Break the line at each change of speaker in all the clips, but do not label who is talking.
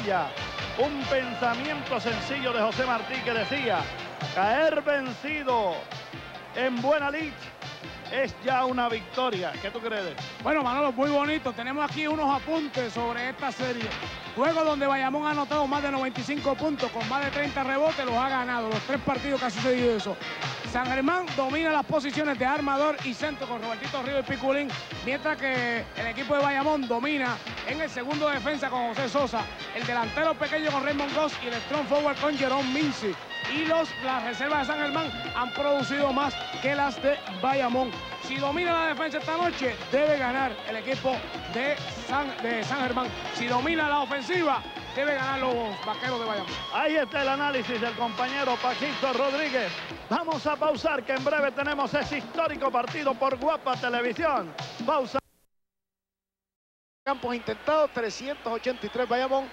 maravilla. Un pensamiento sencillo de José Martí que decía, caer vencido en buena lid es ya una victoria. ¿Qué tú crees?
Bueno, Manolo, muy bonito. Tenemos aquí unos apuntes sobre esta serie. Juego donde Bayamón ha anotado más de 95 puntos, con más de 30 rebotes, los ha ganado. Los 3 partidos que ha sucedido eso. San Germán domina las posiciones de armador y centro con Robertito Ríos y Piculín, mientras que el equipo de Bayamón domina en el segundo defensa con José Sosa, el delantero pequeño con Raymond Goss y el strong forward con Jerome Mincy. Y las reservas de San Germán han producido más que las de Bayamón. Si domina la defensa esta noche, debe ganar el equipo de San Germán. Si domina la ofensiva, debe ganar los Vaqueros de Bayamón.
Ahí está el análisis del compañero Paquito Rodríguez. Vamos a pausar, que en breve tenemos ese histórico partido por Guapa Televisión. Pausa.
Campos intentados, 383 Bayamón,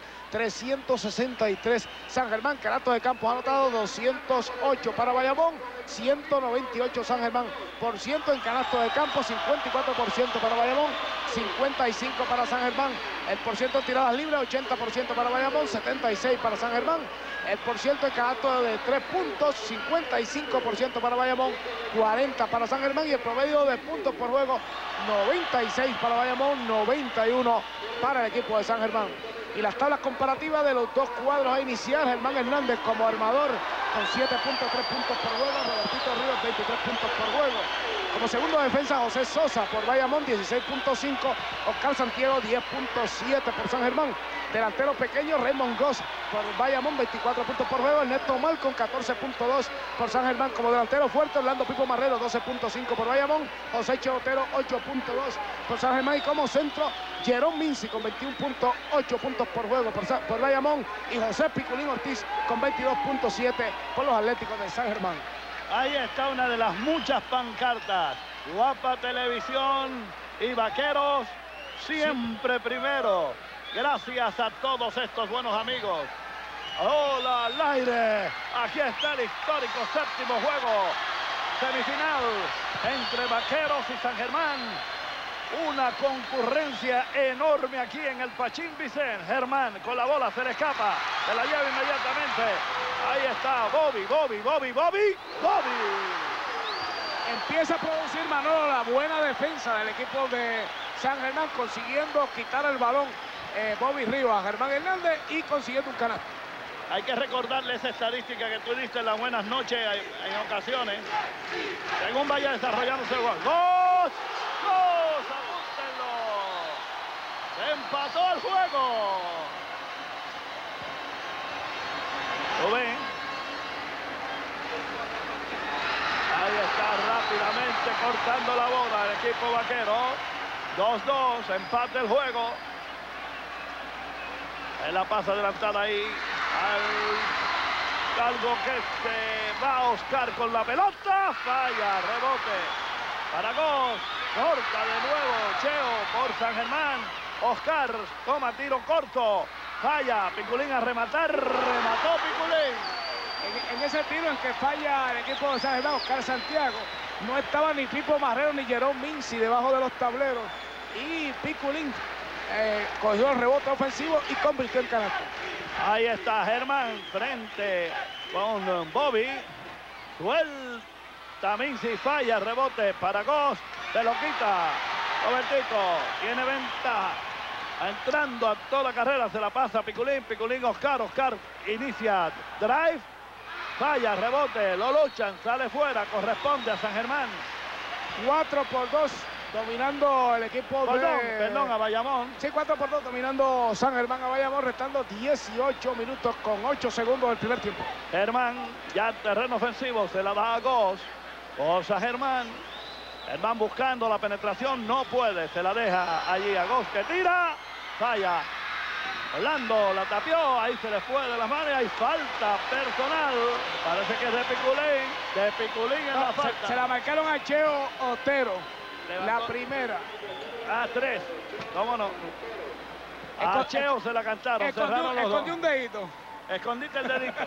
363 San Germán. Canasto de campos anotado, 208 para Bayamón, 198 San Germán. Por ciento en canasto de campos, 54% para Bayamón, 55 para San Germán. El por ciento en tiradas libres, 80% para Bayamón, 76 para San Germán. El por ciento en canasto de 3 puntos, 55% para Bayamón, 40 para San Germán. Y el promedio de puntos por juego, 96 para Bayamón, 91 para el equipo de San Germán. Y las tablas comparativas de los dos cuadros a iniciar: Germán Hernández como armador con 7 puntos, 3 puntos por juego; Robertito Ríos, 23 puntos por juego. Como segundo defensa, José Sosa por Bayamón, 16.5. Oscar Santiago, 10.7 por San Germán. Delantero pequeño, Raymond Goss por Bayamón, 24 puntos por juego. Ernesto Malcom, 14.2 por San Germán. Como delantero fuerte, Orlando Pipo Marrero, 12.5 por Bayamón. José Chotero, 8.2 por San Germán. Y como centro, Jerome Mincy con 21.8 puntos por juego por Bayamón. Y José Piculín Ortiz con 22.7 por los Atléticos de San Germán.
Ahí está una de las muchas pancartas. Guapa Televisión y Vaqueros siempre primero. Gracias a todos estos buenos amigos. Hola al aire. Aquí está el histórico séptimo juego. Semifinal entre Vaqueros y San Germán. Una concurrencia enorme aquí en el Pachín Vicente. Germán con la bola, se le escapa, se la lleva inmediatamente. Ahí está Bobby.
Empieza a producir, Manolo, la buena defensa del equipo de San Germán, consiguiendo quitar el balón Bobby Ríos a Germán Hernández y consiguiendo un canasto.
Hay que recordarle esa estadística que tú diste en las buenas noches en ocasiones. Según vaya desarrollándose el juego. ¡Dos! ¡Apúntenlo! Se empató el juego. ¿Lo ven? Ahí está rápidamente cortando la bola el equipo vaquero. 2-2, empate el juego. En la pasa adelantada ahí. Algo que se va Oscar con la pelota. Falla, rebote. Para Goss. Corta de nuevo Cheo por San Germán. Oscar toma tiro corto. Falla. Piculín a rematar. Remató Piculín.
En ese tiro en que falla el equipo de San Germán, Oscar Santiago, no estaba ni Pipo Marrero ni Jerome Mincy debajo de los tableros. Y Piculín cogió el rebote ofensivo y convirtió en canasto.
Ahí está Germán frente con Bobby. Suelta Mincy, falla, rebote para Goss. Se lo quita. Robertito tiene ventaja. Entrando a toda carrera, se la pasa Piculín. Piculín, Oscar inicia drive. Falla, rebote, lo luchan, sale fuera, corresponde a San Germán.
4-2, dominando el equipo
Perdón, a Bayamón.
Sí, 4-2, dominando San Germán a Bayamón, restando 18 minutos con 8 segundos del primer tiempo.
Germán, ya en terreno ofensivo, se la da a Goss. Goss a Germán. Germán buscando la penetración, no puede, se la deja allí a Goss, que tira, falla. Orlando la tapió, ahí se le fue de las manos, hay falta personal. Parece que es de Piculín en la falta.
Se la marcaron a Cheo Otero, la primera.
A 3, cómo no. A Cheo se la cantaron, cerraron los dos.
Escondió un dedito.
Escondiste el dedito.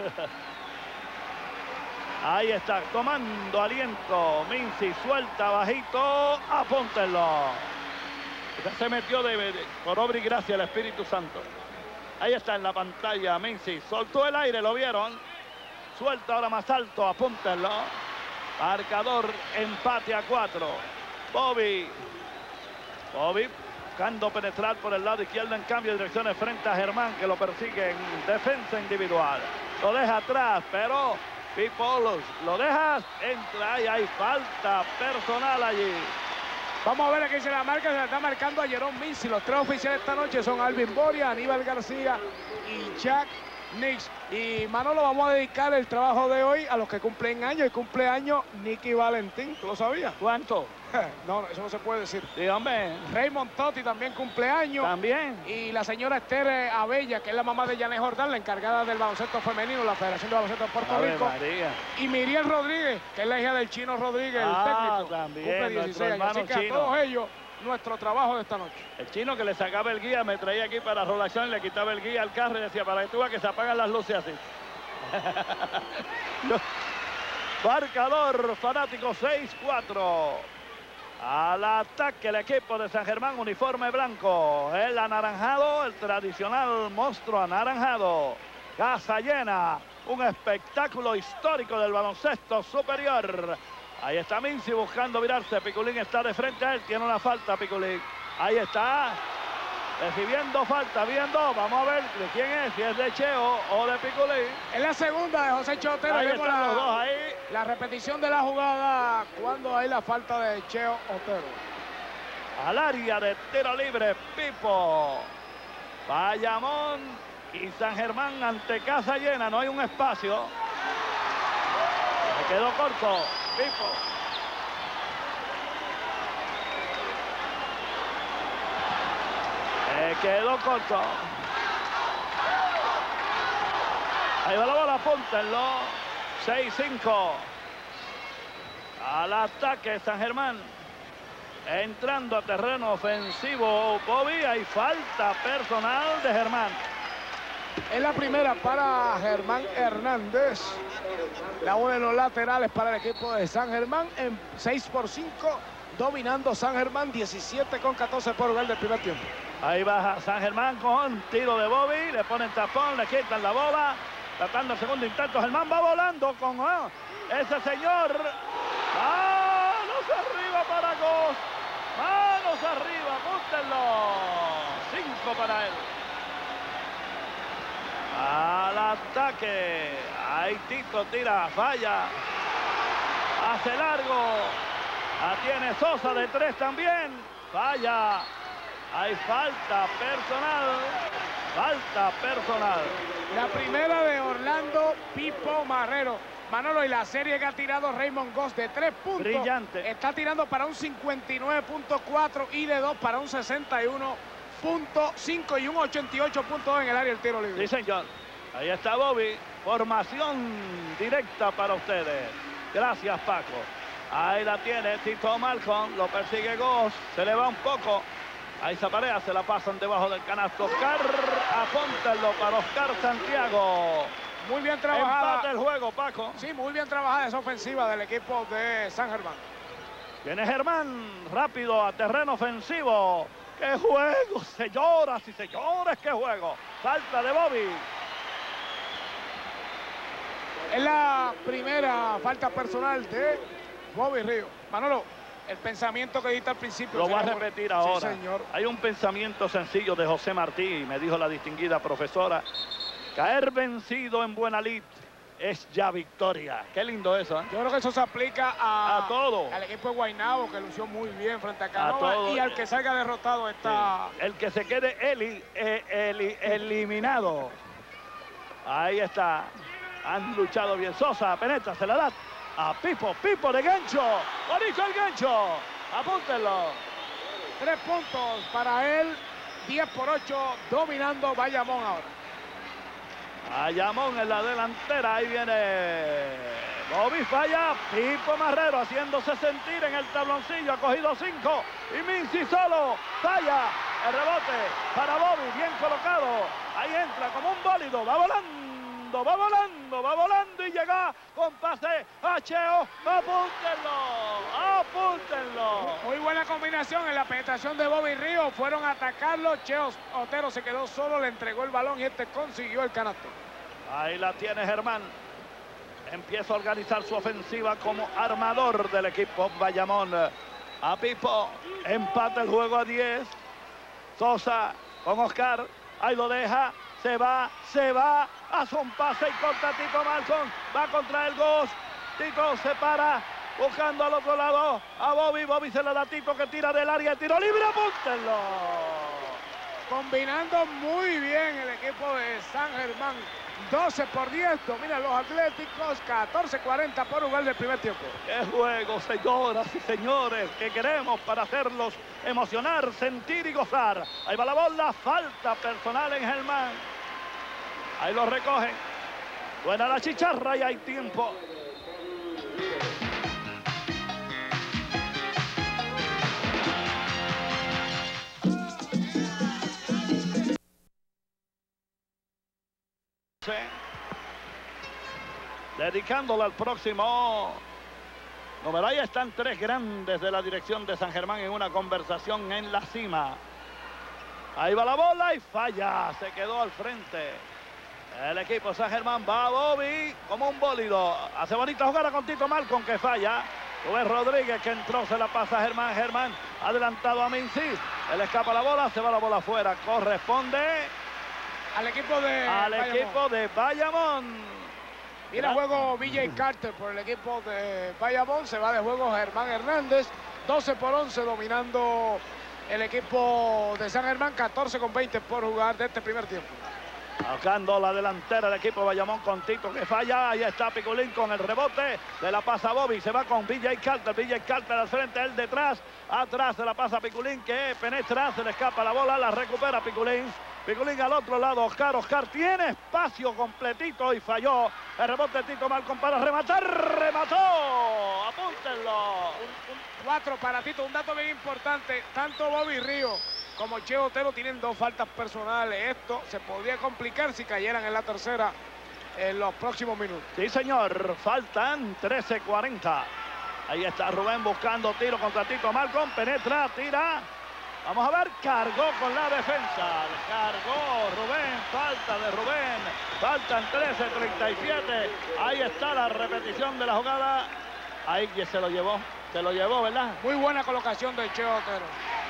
Ahí está, tomando aliento. Mincy suelta bajito, apúntenlo. Ya se metió por obra y gracia el Espíritu Santo. Ahí está en la pantalla Mincy. Soltó el aire, lo vieron. Suelta ahora más alto, apúntenlo. Marcador, empate a 4. Bobby buscando penetrar por el lado izquierdo en cambio de direcciones frente a Germán, que lo persigue en defensa individual. Lo deja atrás, pero Pipo lo dejas, entra y hay falta personal allí.
Vamos a ver aquí se la marca, se la está marcando a Jerome Mincy. Los 3 oficiales esta noche son Alvin Boria, Aníbal García y Jack Nix. Y Manolo, vamos a dedicar el trabajo de hoy a los que cumplen años. Y cumpleaños Nicky Valentín, ¿tú lo sabías?
¿Cuánto?
No, eso no se puede decir.
Sí, hombre.
Raymond Totti también cumpleaños.
También.
Y la señora Esther Abella, que es la mamá de Janet Jordán, la encargada del baloncesto femenino, la Federación de Baloncesto de Puerto Rico.
María.
Y Miriel Rodríguez, que es la hija del Chino Rodríguez, el técnico.
También,
cumple 16 años. Así que
Chino.
a todos ellos, nuestro trabajo de esta noche.
El Chino que le sacaba el guía, me traía aquí para Rolación, le quitaba el guía al carro y decía, para que tú veas que se apagan las luces así. Marcador fanático 6-4. Al ataque el equipo de San Germán, uniforme blanco. El anaranjado, el tradicional monstruo anaranjado. Casa llena, un espectáculo histórico del baloncesto superior. Ahí está Mincy buscando virarse. Piculín está de frente a él, tiene una falta Piculín. Ahí está, recibiendo falta, viendo. Vamos a ver de quién es, si es de Cheo o de Piculín.
Es la segunda de José Chotero.
Ahí
Vemos
están los dos ahí.
la repetición de la jugada cuando hay la falta de Cheo Otero.
Al área de tiro libre, Pipo. Bayamón y San Germán ante casa llena, no hay un espacio. Se quedó corto, Pipo. Se quedó corto. Ahí va la bola, apúntenlo. 6-5. Al ataque San Germán. Entrando a terreno ofensivo Bobby. Hay falta personal de Germán.
Es la primera para Germán Hernández. La bola en los laterales para el equipo de San Germán en 6-5. Dominando San Germán 17-14 por lugar del primer tiempo.
Ahí baja San Germán con tiro de Bobby. Le ponen tapón, le quitan la bola. Tratando el segundo intento. Germán va volando con ese señor. Manos arriba para Goss. Manos arriba, apúntenlo. 5 para él. Al ataque. Ahí Tito tira, falla. Hace largo. La tiene Sosa de 3 también. Falla. Hay falta personal. Falta personal.
La primera de Orlando Pipo Marrero. Manolo, y la serie que ha tirado Raymond Goss de 3 puntos.
Brillante.
Está tirando para un 59.4 y de 2 para un 61.5 y un 88.2 en el área del tiro libre.
Sí, señor. Ahí está Bobby. Formación directa para ustedes. Gracias, Paco. Ahí la tiene Tito Malcolm. Lo persigue Goss. Se le va un poco. Ahí se aparea, se la pasan debajo del canasto. Oscar, apúntenlo para Oscar Santiago.
Muy bien trabajada.
Empate el juego, Paco.
Sí, muy bien trabajada esa ofensiva del equipo de San Germán.
Viene Germán, rápido a terreno ofensivo. ¡Qué juego, señoras y señores! ¡Qué juego! Falta de Bobby.
Es la primera falta personal de Bobby Río. Manolo, el pensamiento que diste al principio.
Lo voy a repetir ahora.
Sí, señor.
Hay un pensamiento sencillo de José Martí, me dijo la distinguida profesora. Caer vencido en buena lid es ya victoria. Qué lindo eso, ¿eh?
Yo creo que eso se aplica a
todo.
Al equipo de Guaynabo, que lució muy bien frente a Canova.
todo.
Y al que salga derrotado está...
Sí. El que se quede eliminado. Ahí está. Han luchado bien. Sosa penetra, se la da a Pipo. Pipo de gancho. Bonito el gancho. Apúntenlo.
3 puntos para él. 10-8, dominando Bayamón ahora.
Bayamón en la delantera. Ahí viene Bobby, falla. Pipo Marrero haciéndose sentir en el tabloncillo. Ha cogido 5. Y Mincy solo. Falla. El rebote para Bobby. Bien colocado. Ahí entra como un bólido. Va volando va volando y llega con pase a Cheo. Apúntenlo.
Muy buena combinación en la penetración de Bobby Ríos. Fueron a atacarlo. Cheo Otero se quedó solo, le entregó el balón y este consiguió el canasto.
Ahí la tiene Germán. Empieza a organizar su ofensiva como armador del equipo Bayamón. A Pipo, empata el juego a 10. Sosa con Oscar, ahí lo deja, se va, hace un pase y corta a Tito Malcolm, va contra el Ghost. Tito se para, buscando al otro lado a Bobby. Bobby se le da a Tito, que tira del área, tiro libre, apúntenlo.
Combinando muy bien el equipo de San Germán. 12-10, dominan los Atléticos, 14-40 por jugar del primer tiempo.
¡Qué juego, señoras y señores, que queremos para hacerlos emocionar, sentir y gozar! Ahí va la bola, falta personal en Germán. Ahí lo recogen. Suena la chicharra y hay tiempo. Dedicándolo al próximo número. Ahí están tres grandes de la dirección de San Germán en una conversación en la cima. Ahí va la bola y falla, se quedó al frente el equipo San Germán. Va Bobby como un bólido, hace bonita jugada con Tito Malcolm, que falla. Rubén Rodríguez, que entró, se la pasa a Germán. Germán adelantado a Mincy, él escapa la bola, se va la bola afuera. Corresponde
al equipo de
Bayamón.
Mira, juego BJ Carter por el equipo de Bayamón. Se va de juego Germán Hernández. 12-11 dominando el equipo de San Germán. 14-20 por jugar de este primer tiempo.
Tocando la delantera del equipo Bayamón con Tito, que falla. Ahí está Piculín con el rebote. Le la pasa a Bobby. Se va con BJ Carter. BJ Carter al frente, él detrás. Atrás se la pasa a Piculín, que penetra. Se le escapa la bola. La recupera Piculín. Piculín al otro lado, Oscar tiene espacio completito y falló. El rebote de Tito Malcolm para rematar, remató. Apúntenlo.
Un 4 para Tito. Un dato bien importante, tanto Bobby Ríos como Cheo Otero tienen 2 faltas personales. Esto se podría complicar si cayeran en la tercera en los próximos minutos.
Sí, señor, faltan 13:40. Ahí está Rubén buscando tiro contra Tito Malcolm, penetra, tira. Vamos a ver, cargó con la defensa. Cargó Rubén, falta de Rubén. Faltan 13:37. Ahí está la repetición de la jugada. Ahí se lo llevó, ¿verdad?
Muy buena colocación de Cheo Otero.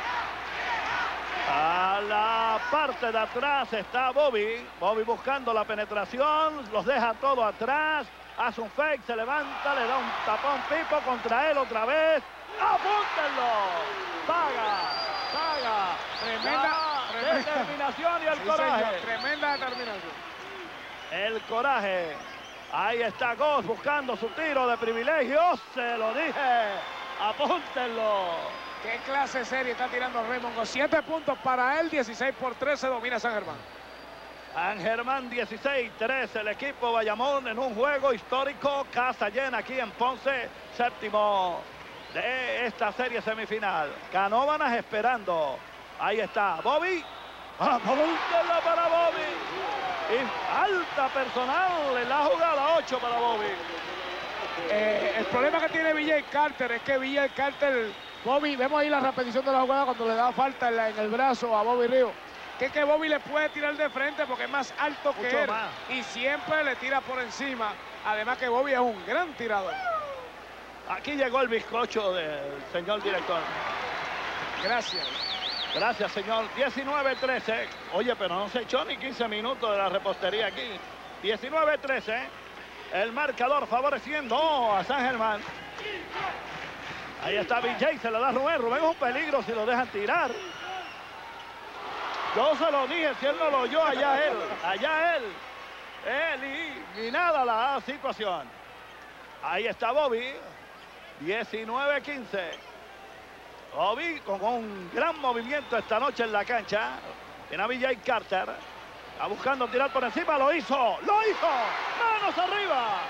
A la parte de atrás está Bobby. Bobby buscando la penetración, los deja todo atrás. Hace un fake, se levanta, le da un tapón Pipo contra él otra vez. ¡Apúntenlo! Paga. Tremenda determinación y el coraje.
Señor, tremenda determinación.
El coraje. Ahí está Ghost buscando su tiro de privilegio. Se lo dije. Apúntenlo.
Qué clase serie está tirando Raymond Ghost. 7 puntos para él, 16-13 domina San Germán.
San Germán 16-13, el equipo Bayamón en un juego histórico, casa llena aquí en Ponce, séptimo de esta serie semifinal. Canóvanas esperando. Ahí está Bobby. Apúntela para Bobby. Y alta personal en la jugada, 8 para Bobby.
El problema que tiene BJ Carter es que BJ Carter, Bobby, vemos ahí la repetición de la jugada cuando le da falta en el brazo a Bobby Ríos. Que Bobby le puede tirar de frente porque es más alto que él. Y siempre le tira por encima. Además que Bobby es un gran tirador.
Aquí llegó el bizcocho del señor director.
Gracias.
Gracias, señor. 19-13. Oye, pero no se echó ni 15 minutos de la repostería aquí. 19-13. El marcador favoreciendo a San Germán. Ahí está BJ, se le da a Rubén. Rubén es un peligro si lo dejan tirar. Yo se lo dije, si él no lo oyó, allá él. Él y nada la situación. Ahí está Bobby. 19-15. Bobby con un gran movimiento esta noche en la cancha. Viene a BJ Carter. Está buscando tirar por encima. ¡Lo hizo! ¡Manos arriba!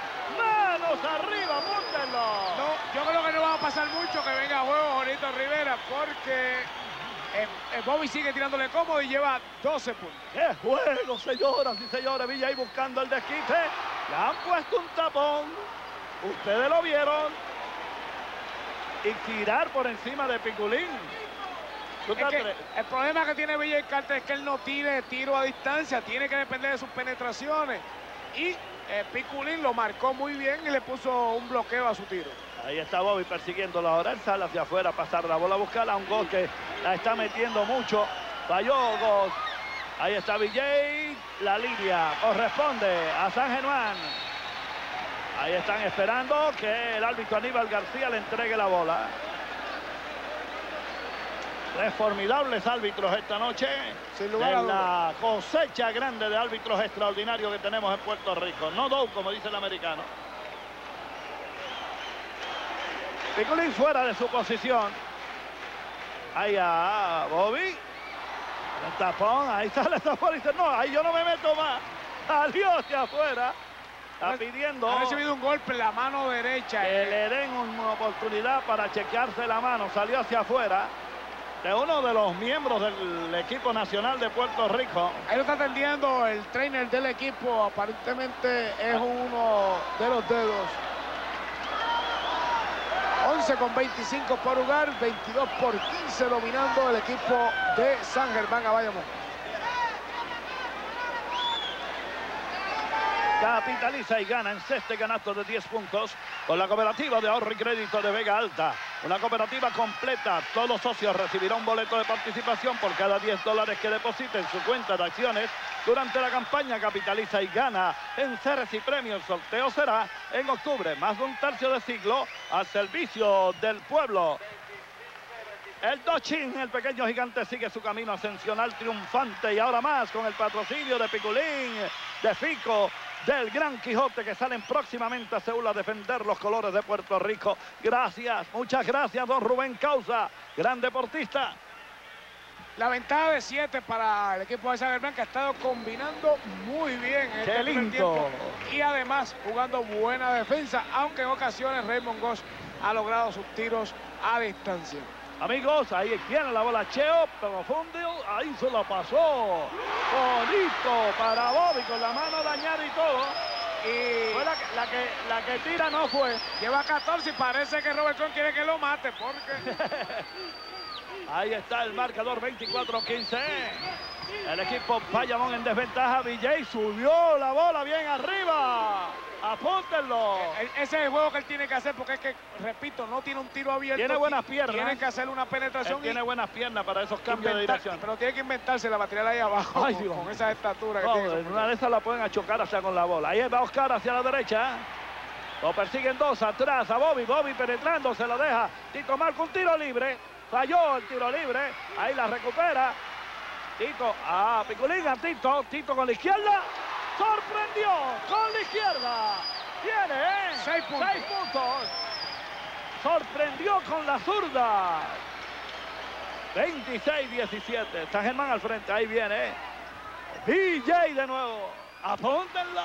¡Apúntenlo!
No, yo creo que no va a pasar mucho que venga a juego Jorito Rivera, porque Bobby sigue tirándole cómodo y lleva 12 puntos.
¡Qué juego, señoras y señores! Villay buscando el desquite. Le han puesto un tapón. Ustedes lo vieron. Y tirar por encima de Piculín.
El problema que tiene Villay Carter es que él no tire tiro a distancia. Tiene que depender de sus penetraciones. Y Piculín lo marcó muy bien y le puso un bloqueo a su tiro.
Ahí está Bobby persiguiéndolo ahora. Él sale hacia afuera, pasar la bola, buscarla. Un gol que la está metiendo mucho. Falló Goss. Ahí está Villay. La línea corresponde a San Germán. Ahí están esperando que el árbitro Aníbal García le entregue la bola. Tres formidables árbitros esta noche.
Sin lugar a dudas.
La cosecha grande de árbitros extraordinarios que tenemos en Puerto Rico. No do, como dice el americano. Piculín fuera de su posición. Ahí a Bobby. El tapón, ahí sale el tapón y dice, no, ahí yo no me meto más. Salió hacia afuera. Está pidiendo.
Ha recibido un golpe en la mano derecha.
Que le den una oportunidad para chequearse la mano. Salió hacia afuera de uno de los miembros del equipo nacional de Puerto Rico.
Ahí lo está atendiendo el trainer del equipo. Aparentemente es uno de los dedos. 11 con 25 por jugar, 22 por 15 dominando el equipo de San Germán a Bayamón.
Capitaliza y gana en ceste canasto de 10 puntos con la cooperativa de ahorro y crédito de Vega Alta. Una cooperativa completa. Todos los socios recibirán un boleto de participación por cada $10 que depositen en su cuenta de acciones durante la campaña Capitaliza y gana en Ceres y Premio. El sorteo será en octubre. Más de un tercio de siglo al servicio del pueblo. El Dochin, el pequeño gigante, sigue su camino ascensional triunfante y ahora más con el patrocinio de Piculín, de Fico, del Gran Quijote, que salen próximamente a Seúl a defender los colores de Puerto Rico. Gracias, muchas gracias, don Rubén Causa, gran deportista.
La ventaja de 7 para el equipo de San Germán, que ha estado combinando muy bien en este primer tiempo. Y además jugando buena defensa, aunque en ocasiones Raymond Goss ha logrado sus tiros a distancia.
Amigos, ahí tiene la bola Cheo, profundo, ahí se la pasó. Bonito para Bobby con la mano dañada y todo.
Y
fue la que tira no fue.
Lleva 14 y parece que Robertson quiere que lo mate porque...
Ahí está el marcador 24-15. El equipo Bayamón en desventaja. Villay subió la bola bien arriba. Apúntenlo.
Ese es el juego que él tiene que hacer porque es que, repito, no tiene un tiro abierto.
Tiene buenas piernas.
Tiene que hacer una penetración.
Tiene buenas piernas para esos cambios de dirección.
Pero tiene que inventarse la material ahí abajo.
Ay,
con esa estatura que
no,
tiene.
En una de esas la pueden chocar hasta con la bola. Ahí va Oscar hacia la derecha. Lo persiguen dos atrás a Bobby. Bobby penetrando, se lo deja. Tito marca un tiro libre. Falló el tiro libre. Ahí la recupera. Tito, Piculín a Tito. Tito con la izquierda. Sorprendió con la izquierda. Tiene
6 puntos.
6 puntos. Sorprendió con la zurda. 26-17. San Germán al frente. Ahí viene Villay de nuevo. Apúntenlo.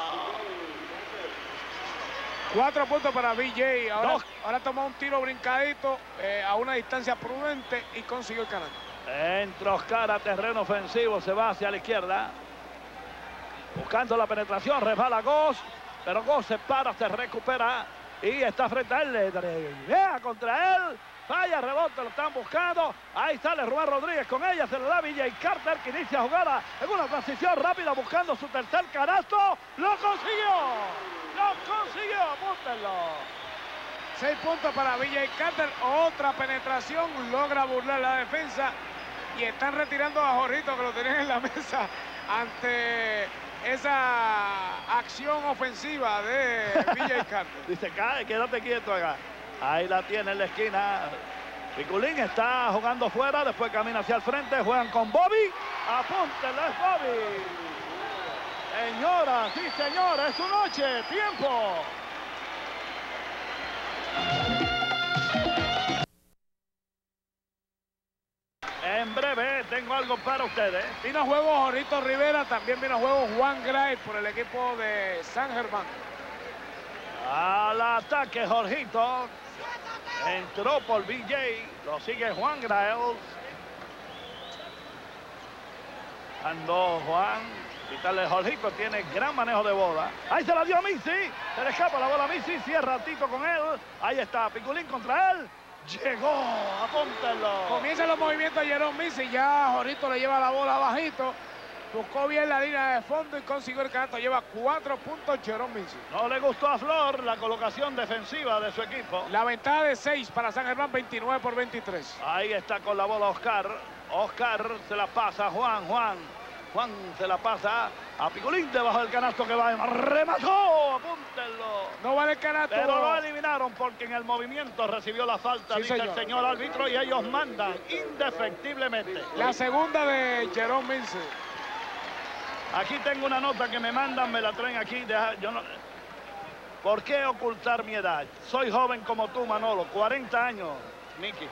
4 puntos para Villay. Ahora tomó un tiro brincadito a una distancia prudente y consiguió el canal.
Entra Oscar a terreno ofensivo. Se va hacia la izquierda. Buscando la penetración. Resbala Goss. Pero Goss se para, se recupera. Y está frente a él. Vea contra él. Falla, rebote, lo están buscando. Ahí sale Rubén Rodríguez con ella. Se le da Villay Carter, que inicia jugada en una transición rápida buscando su tercer canasto. ¡Lo consiguió! ¡Lo consiguió! Apúntenlo.
6 puntos para Villay Carter. Otra penetración. Logra burlar la defensa. Y están retirando a Jorrito, que lo tenían en la mesa ante esa acción ofensiva de Villay Carter.
Dice, cae, quédate quieto acá. Ahí la tiene en la esquina. Piculín está jugando fuera, después camina hacia el frente, juegan con Bobby. Apúntenlo, es Bobby. Señoras y señores, es su noche, tiempo. En breve tengo algo para ustedes.
Vino a juego Jorrito Rivera, también vino a juego Juan Gray por el equipo de San Germán.
Al ataque Jorgito. Entró por Villay. Lo sigue Juan Graels. Ando Juan. Quitarle Jorgito, tiene gran manejo de bola. Ahí se la dio a Misi. Se le escapa la bola a Misi. Cierra Tito con él. Ahí está Piculín contra él. Llegó. Apúntelo.
Comienzan los movimientos de Jerome Misi. Ya Jorgito le lleva la bola bajito. Buscó bien la línea de fondo y consiguió el canasto. Lleva 4 puntos Jerome Misi.
No le gustó a Flor la colocación defensiva de su equipo.
La ventaja de 6 para San Germán, 29 por 23.
Ahí está con la bola Oscar. Oscar se la pasa a Juan. Juan se la pasa a Piculín debajo del canasto que va. Remató. Apúntenlo.
No vale el canasto.
Pero lo eliminaron porque en el movimiento recibió la falta,
Sí,
dice
señor.
el señor árbitro, y ellos mandan indefectiblemente.
La segunda de Jerome Misi.
Aquí tengo una nota que me mandan, me la traen aquí. Yo no... ¿Por qué ocultar mi edad? Soy joven como tú, Manolo, 40 años, Miki.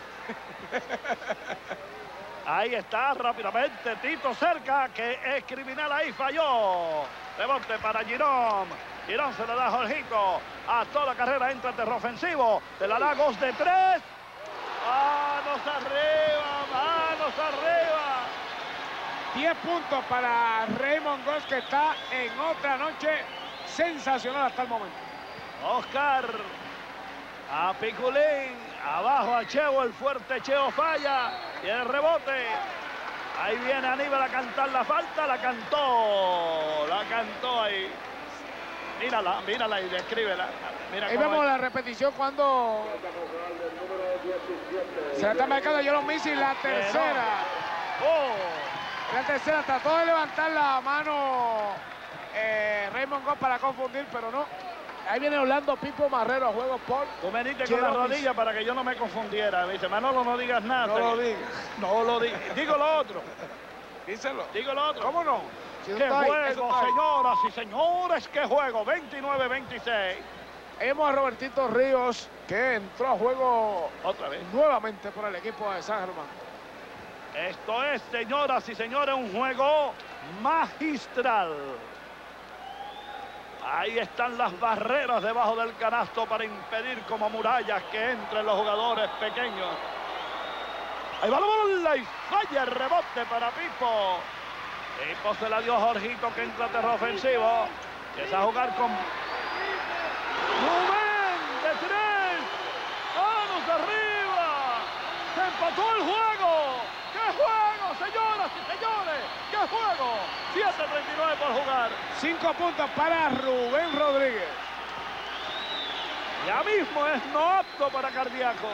Ahí está, rápidamente, Tito cerca, que es criminal, ahí falló. Rebote para Girón. Girón se le da a Jorgito. A toda carrera entra terrorofensivo. De la Lagos de 3. ¡Manos arriba! ¡Manos arriba!
10 puntos para Raymond Goss, que está en otra noche sensacional hasta el momento.
Oscar. A Piculín. Abajo a Cheo, el fuerte Cheo falla. Y el rebote. Ahí viene Aníbal a cantar la falta. La cantó ahí. Mírala y descríbela. Mira
Ahí
cómo
vemos
es.
la repetición cuando se le está marcando a Jerome Misi. La tercera.
Oh.
La tercera trató de levantar la mano Raymond Goss para confundir, pero no. Ahí viene Orlando Pipo Marrero a juego por...
Tú me diste con la rodilla para que yo no me confundiera. Me dice, Manolo, no digas nada.
No lo digas.
No lo digas. Digo lo otro.
Díselo.
Digo lo otro.
¿Cómo no? Si eso
¡Qué
está ahí, eso
juego,
está ahí.
señoras y señores! ¡Qué juego! 29-26.
Vemos a Robertito Ríos, que entró a juego
Otra vez.
nuevamente por el equipo de San Germán.
Esto es, señoras y señores, un juego magistral. Ahí están las barreras debajo del canasto para impedir como murallas que entren los jugadores pequeños. Ahí va la bola y falla el rebote para Pipo. Pipo se la dio a Jorgito, que entra terrorofensivo. Empieza a jugar con Rubén de 3. ¡Manos arriba! ¡Se empató el juego! ¡Qué juego, señoras y señores! ¡Qué juego! 7:39 por jugar.
5 puntos para Rubén Rodríguez.
Ya mismo es no apto para cardíaco.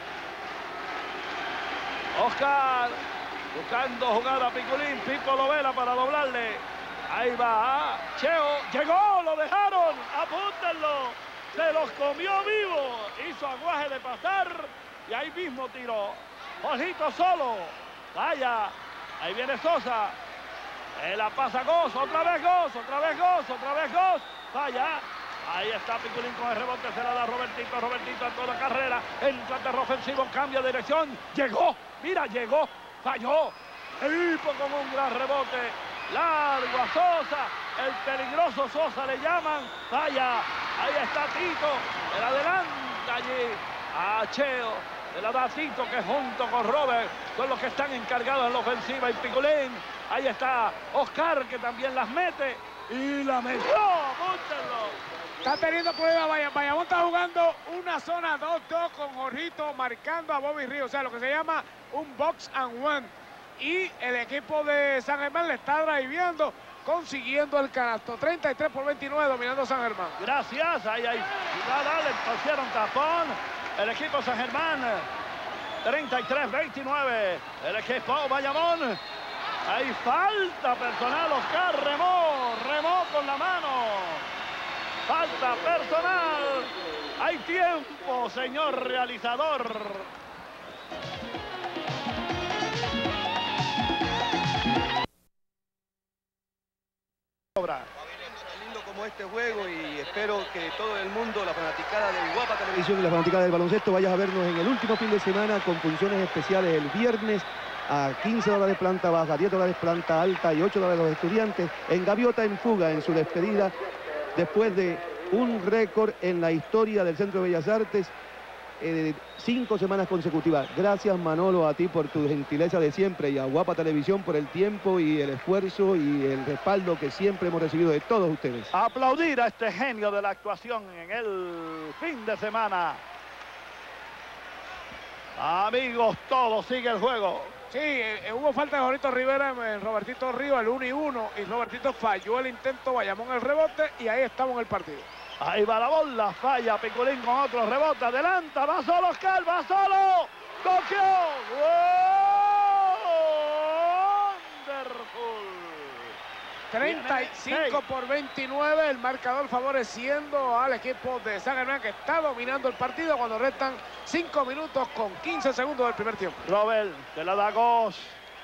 Oscar buscando jugar a Piculín. Pipo lo vela para doblarle. Ahí va Cheo. Llegó, lo dejaron. Apúntenlo. Se los comió vivo. Hizo aguaje de pasar y ahí mismo tiró. Jorgito solo. Vaya. Ahí viene Sosa. La pasa Goss. Otra vez Goss. Otra vez Goss. Otra vez Goss. Vaya. Ahí está Piculín con el rebote, se la da Robertito, Robertito a toda carrera, entra terrorofensivo, cambia de dirección, llegó, mira, llegó, falló, Pipo con un gran rebote, largo a Sosa, el peligroso Sosa le llaman, falla, ahí está Tito, el adelanta allí a Cheo, se la da Tito, que junto con Robert son los que están encargados en la ofensiva, y Piculín, ahí está Oscar, que también las mete, y la metió, apúntenlo.
Está teniendo problemas Bayamón, está jugando una zona 2-2 con Jorgito marcando a Bobby Ríos, o sea, lo que se llama un box and one. Y el equipo de San Germán le está driveando, consiguiendo el canasto. 33-29 dominando San Germán.
Gracias, ahí hay jugada, le pusieron tapón. El equipo San Germán, 33-29. El equipo Bayamón. Hay falta personal, Oscar remó con la mano. Falta personal. Hay tiempo, señor realizador.
Tan lindo como este juego, y espero que todo el mundo, la fanaticada de Guapa Televisión y la fanaticada del baloncesto, vayas a vernos en el último fin de semana con funciones especiales el viernes a $15 planta baja, $10 planta alta y $8 los estudiantes en Gaviota en Fuga, en su despedida después de un récord en la historia del Centro de Bellas Artes, 5 semanas consecutivas. Gracias, Manolo, a ti por tu gentileza de siempre y a Guapa Televisión por el tiempo y el esfuerzo y el respaldo que siempre hemos recibido de todos ustedes.
Aplaudir a este genio de la actuación en el fin de semana. Amigos, todo sigue el juego.
Sí, hubo falta de Jorgito Rivera en Robertito Río, el 1-1, y Robertito falló el intento, Bayamón el rebote, y ahí estamos en el partido.
Ahí va la bola, falla Piculín con otro rebote, adelanta, va solo Oscar, va solo, toqueó, wonderful.
35 por 29, el marcador favoreciendo al equipo de San Germán, que está dominando el partido cuando restan 5 minutos con 15 segundos del primer tiempo.
Robert, se la da Goss.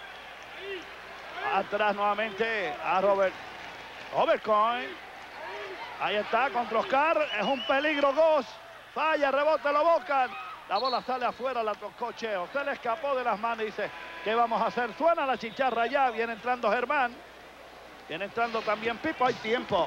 Atrás nuevamente a Robert. Robert Cohen. Ahí está contra Oscar. Es un peligro Goss. Falla, rebote, lo buscan. La bola sale afuera, la tocó Cheo. Se le escapó de las manos y dice, ¿qué vamos a hacer? Suena la chicharra ya. Viene entrando Germán. Viene entrando también Pipo. Hay tiempo.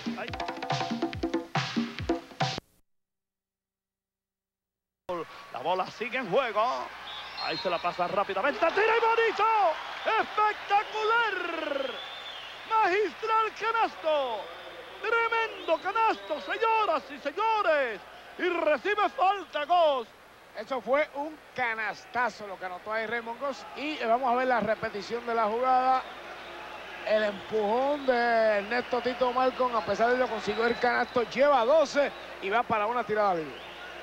La bola sigue en juego. Ahí se la pasa rápidamente. ¡Tira y bonito! ¡Espectacular! ¡Magistral canasto! ¡Tremendo canasto, señoras y señores! Y recibe falta Goss.
Eso fue un canastazo lo que anotó ahí Raymond Goss. Y vamos a ver la repetición de la jugada. El empujón de Ernesto Tito Malcolm, a pesar de que consiguió el canasto, lleva 12 y va para una tirada libre.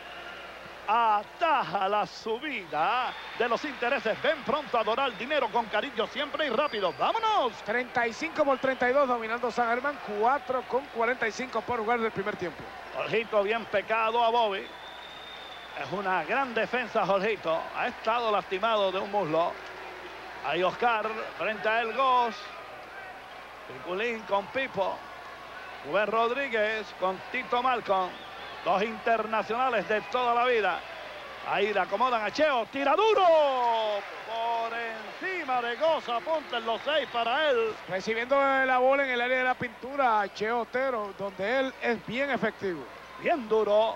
Ataja la subida de los intereses. Ven pronto a Doral, dinero con cariño siempre y rápido. ¡Vámonos!
35 por 32 dominando San Germán, 4 con 45 por jugar del primer tiempo.
Jorgito bien pecado a Bobby. Es una gran defensa Jorgito. Ha estado lastimado de un muslo. Ahí Oscar frente a él Goss. Piculín con Pipo. Rubén Rodríguez con Tito Malcolm. Dos internacionales de toda la vida. Ahí le acomodan a Cheo. Tira duro. Por encima de Goss. Apunten los 6 para él.
Recibiendo la bola en el área de la pintura, Cheo Otero, donde él es bien efectivo.
Bien duro.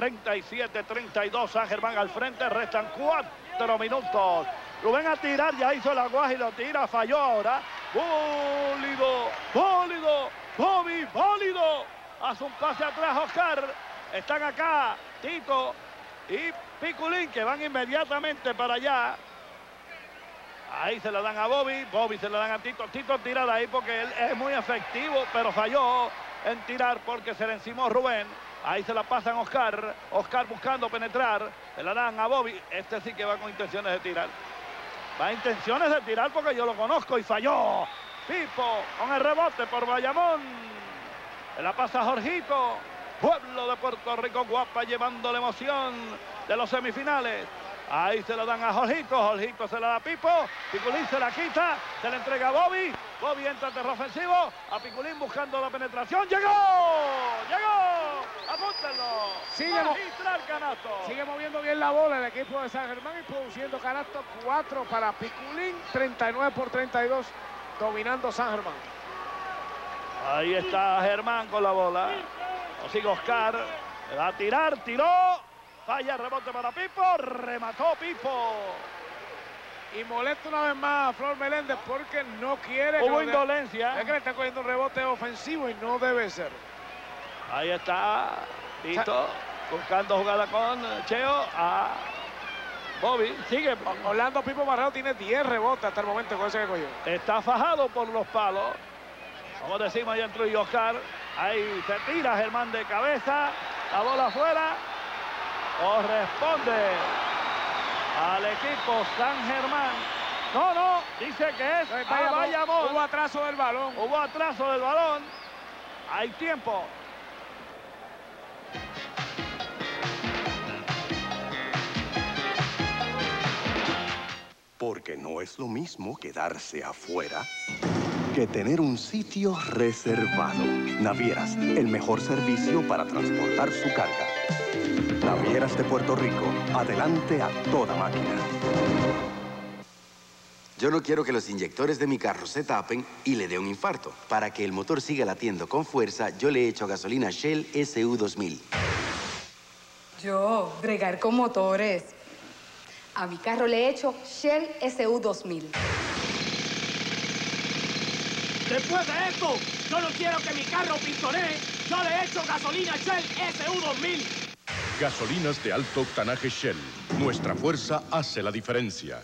37-32. San Germán al frente. Restan 4 minutos. Rubén a tirar. Ya hizo el aguaje y lo tira. Falló ahora. Válido. Válido. Bobby. Válido. Hace un pase atrás Oscar. Están acá Tito y Piculín, que van inmediatamente para allá. Ahí se la dan a Bobby. Bobby se la dan a Tito. Tito tira de ahí porque él es muy efectivo, pero falló en tirar porque se le encimó Rubén. Ahí se la pasan a Oscar. Oscar buscando penetrar. Se la dan a Bobby. Este sí que va con intenciones de tirar. Va a intenciones de tirar porque yo lo conozco y falló. Pipo con el rebote por Bayamón. Se la pasa a Jorgito. Pueblo de Puerto Rico, Guapa, llevando la emoción de los semifinales. Ahí se lo dan a Jorgito. Jorgito se la da a Pipo. Piculín se la quita. Se la entrega a Bobby. Bobby entra al terreno ofensivo. A Piculín buscando la penetración. ¡Llegó! ¡Llegó! ¡Apúntenlo! Magistral canasto.
Sigue moviendo bien la bola el equipo de San Germán y produciendo canasto. 4 para Piculín. 39 por 32. Dominando San Germán.
Ahí está Germán con la bola. Lo sigue Oscar. Le va a tirar. Tiró. Falla, rebote para Pipo. Remató Pipo.
Y molesta una vez más a Flor Meléndez porque no quiere.
Hubo indolencia.
Es que le está cogiendo un rebote ofensivo y no debe ser.
Ahí está Tito buscando jugada con Cheo a Bobby. Sigue.
Orlando Pipo Barrero tiene 10 rebotes hasta el momento con ese que cogió.
Está fajado por los palos. Como decimos, ya entró y Oscar. Ahí se tira Germán de cabeza. La bola afuera. Corresponde al equipo San Germán. No, dice que es a Bayamón.
Hubo atraso del balón.
Hubo atraso del balón. Hay tiempo.
Porque no es lo mismo quedarse afuera que tener un sitio reservado. Navieras, el mejor servicio para transportar su carga. Navieras de Puerto Rico, adelante a toda máquina.
Yo no quiero que los inyectores de mi carro se tapen y le dé un infarto. Para que el motor siga latiendo con fuerza, yo le echo gasolina Shell SU 2000.
Yo, bregar con motores. A mi carro le he hecho Shell SU 2000.
Después de esto, yo no quiero que mi carro pistonee. Yo le he hecho gasolina Shell SU 2000.
Gasolinas de alto octanaje Shell. Nuestra fuerza hace la diferencia.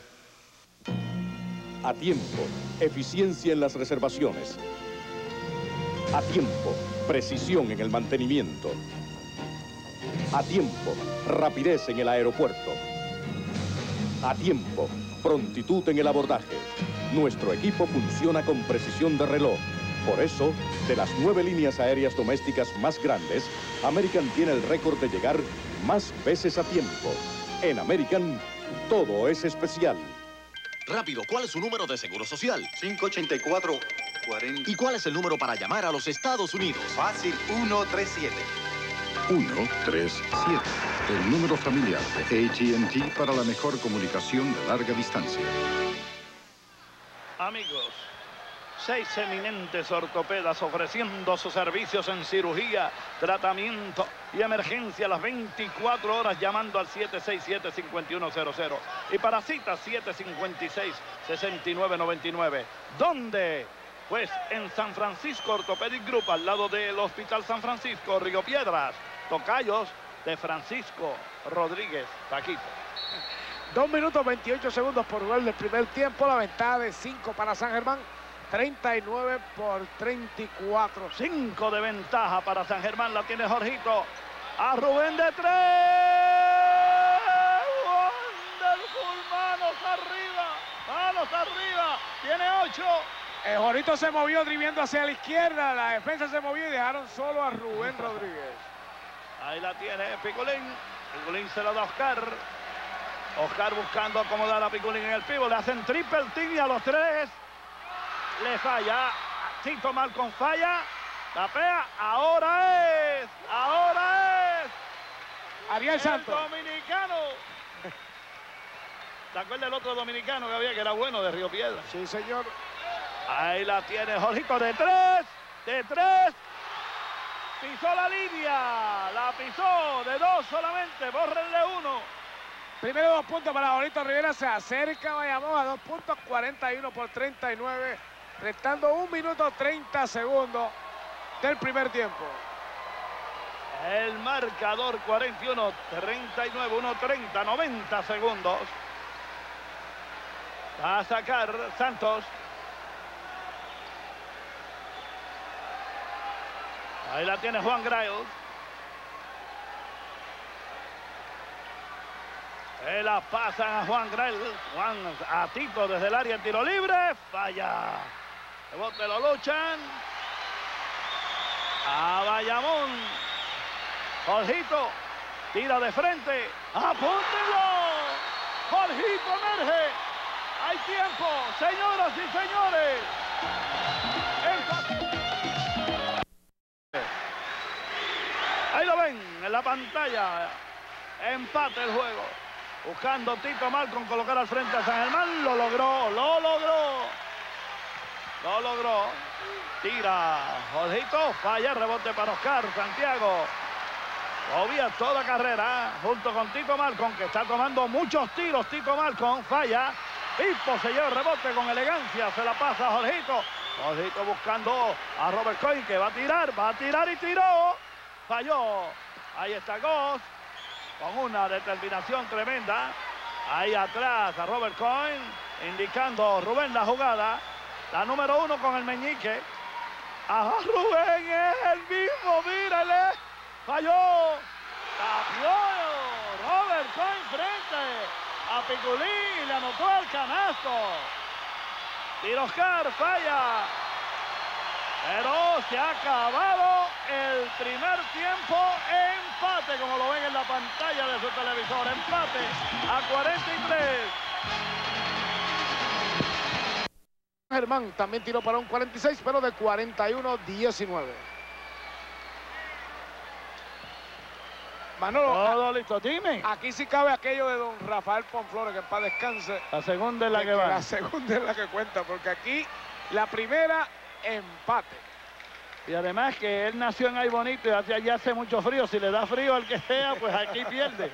A tiempo, eficiencia en las reservaciones. A tiempo, precisión en el mantenimiento. A tiempo, rapidez en el aeropuerto. A tiempo, prontitud en el abordaje. Nuestro equipo funciona con precisión de reloj. Por eso, de las 9 líneas aéreas domésticas más grandes, American tiene el récord de llegar más veces a tiempo. En American, todo es especial.
Rápido, ¿cuál es su número de seguro social?
584-40.
¿Y cuál es el número para llamar a los Estados Unidos?
Fácil, 137.
137. El número familiar de AT&T para la mejor comunicación de larga distancia.
Amigos, 6 eminentes ortopedas ofreciendo sus servicios en cirugía, tratamiento y emergencia a las 24 horas llamando al 767-5100 y para citas 756-6999. ¿Dónde? Pues en San Francisco Orthopedic Group, al lado del Hospital San Francisco, Río Piedras, tocayos de Francisco Rodríguez Paquito.
2 minutos 28 segundos por jugar del primer tiempo. La ventaja de 5 para San Germán. 39-34.
5 de ventaja para San Germán. La tiene Jorgito. A Rubén de 3. Wonderful. Manos arriba. Manos arriba. Tiene 8.
Jorgito se movió driviendo hacia la izquierda. La defensa se movió y dejaron solo a Rubén Rodríguez.
Ahí la tiene Piculín. Piculín se lo da a Oscar. Oscar buscando acomodar a Piculín en el pivo. Le hacen triple team y a los 3. Le falla. Tito Malcom falla. Tapea. Ahora es.
Ariel Santos.
El dominicano. ¿Te acuerdas del otro dominicano que había que era bueno de Río Piedra?
Sí, señor.
Ahí la tiene Jorgito de 3. De 3. Pisó la línea. La pisó de 2 solamente. Bórrenle 1.
Primero 2 puntos para Jorgito Rivera. Se acerca Bayamón a 2 puntos. 41-39. Restando 1 minuto 30 segundos del primer tiempo.
El marcador 41-39, 1:30, 90 segundos. Va a sacar Santos. Ahí la tiene Juan Griles. Se la pasan a Juan Griles. Juan a Tito desde el área en tiro libre. Falla. El bote lo luchan. A Bayamón. Jorgito tira de frente. ¡Apúntenlo! Jorgito emerge. Hay tiempo, señoras y señores. Ahí lo ven en la pantalla. Empate el juego. Buscando Tito Malcom colocar al frente a San Germán. Lo logró. Tira Jorgito. Falla. Rebote para Oscar Santiago. Obvia toda carrera junto con Tito Malcom, que está tomando muchos tiros. Tito Malcom falla. Pipo se lleva el rebote con elegancia. Se la pasa a Jorgito. Jorgito buscando a Robert Coyne, que va a tirar y tiró. Falló. Ahí está Goss con una determinación tremenda. Ahí atrás a Robert Coyne, indicando Rubén la jugada. La número 1 con el meñique. ¡Ah, Rubén es el mismo! ¡Mírale! ¡Falló! ¡Tapió! Robert Coyne frente a Piculín. Le anotó el canasto. Tiro Oscar, falla. Pero se ha acabado el primer tiempo. Empate, como lo ven en la pantalla de su televisor. Empate a 43.
Germán también tiró para un 46, pero de 41-19. Manolo,
todo listo, dime.
Aquí sí cabe aquello de don Rafael Ponflores, que en paz descanse.
La segunda es la que va.
La segunda es la que cuenta, porque aquí la primera, empate.
Y además que él nació en Ay Bonito y allá hace mucho frío. Si le da frío al que sea, pues aquí pierde.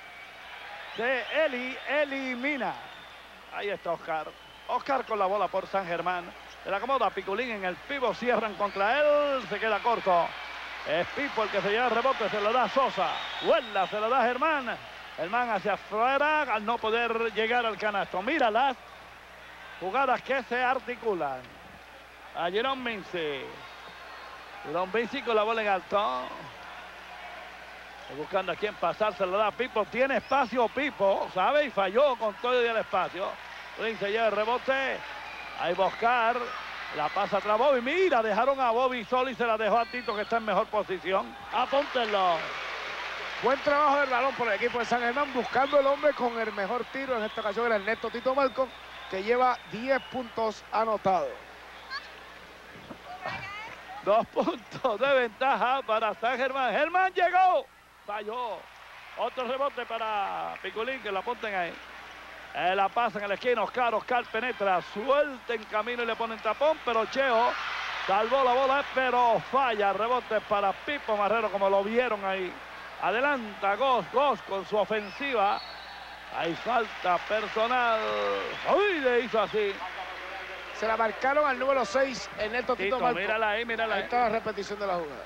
Se elimina. Ahí está Oscar. Oscar con la bola por San Germán. Se la acomoda Piculín en el pivo. Cierran contra él. Se queda corto. Es Pipo el que se lleva el rebote. Se lo da Sosa. Vuela, se lo da Germán. Germán hacia afuera al no poder llegar al canasto. Mira las jugadas que se articulan. A Jerome Mincy. Jerome Mincy con la bola en alto. Buscando a quién pasar, se lo da Pipo. Tiene espacio Pipo, ¿sabe? Y falló con todo el espacio. Lin se lleva el rebote. Ahí Oscar. La pasa atrás Bobby. Mira, dejaron a Bobby solo y se la dejó a Tito, que está en mejor posición. Apúntenlo.
Buen trabajo del balón por el equipo de San Germán, buscando el hombre con el mejor tiro. En esta ocasión era Ernesto Tito Malcom, que lleva 10 puntos anotados.
2 puntos de ventaja para San Germán. Germán llegó. Falló. Otro rebote para Piculín, que la apunten ahí. La pasa en la esquina. Oscar penetra. Suelta en camino y le ponen tapón. Pero Cheo salvó la bola, pero falla. Rebote para Pipo Marrero, como lo vieron ahí. Adelanta Goss con su ofensiva. Hay falta personal. Uy, le hizo así.
Se la marcaron al número 6, Ernesto Tito Malcom.
Mírala ahí, mírala ahí.
Ahí está la repetición de la jugada.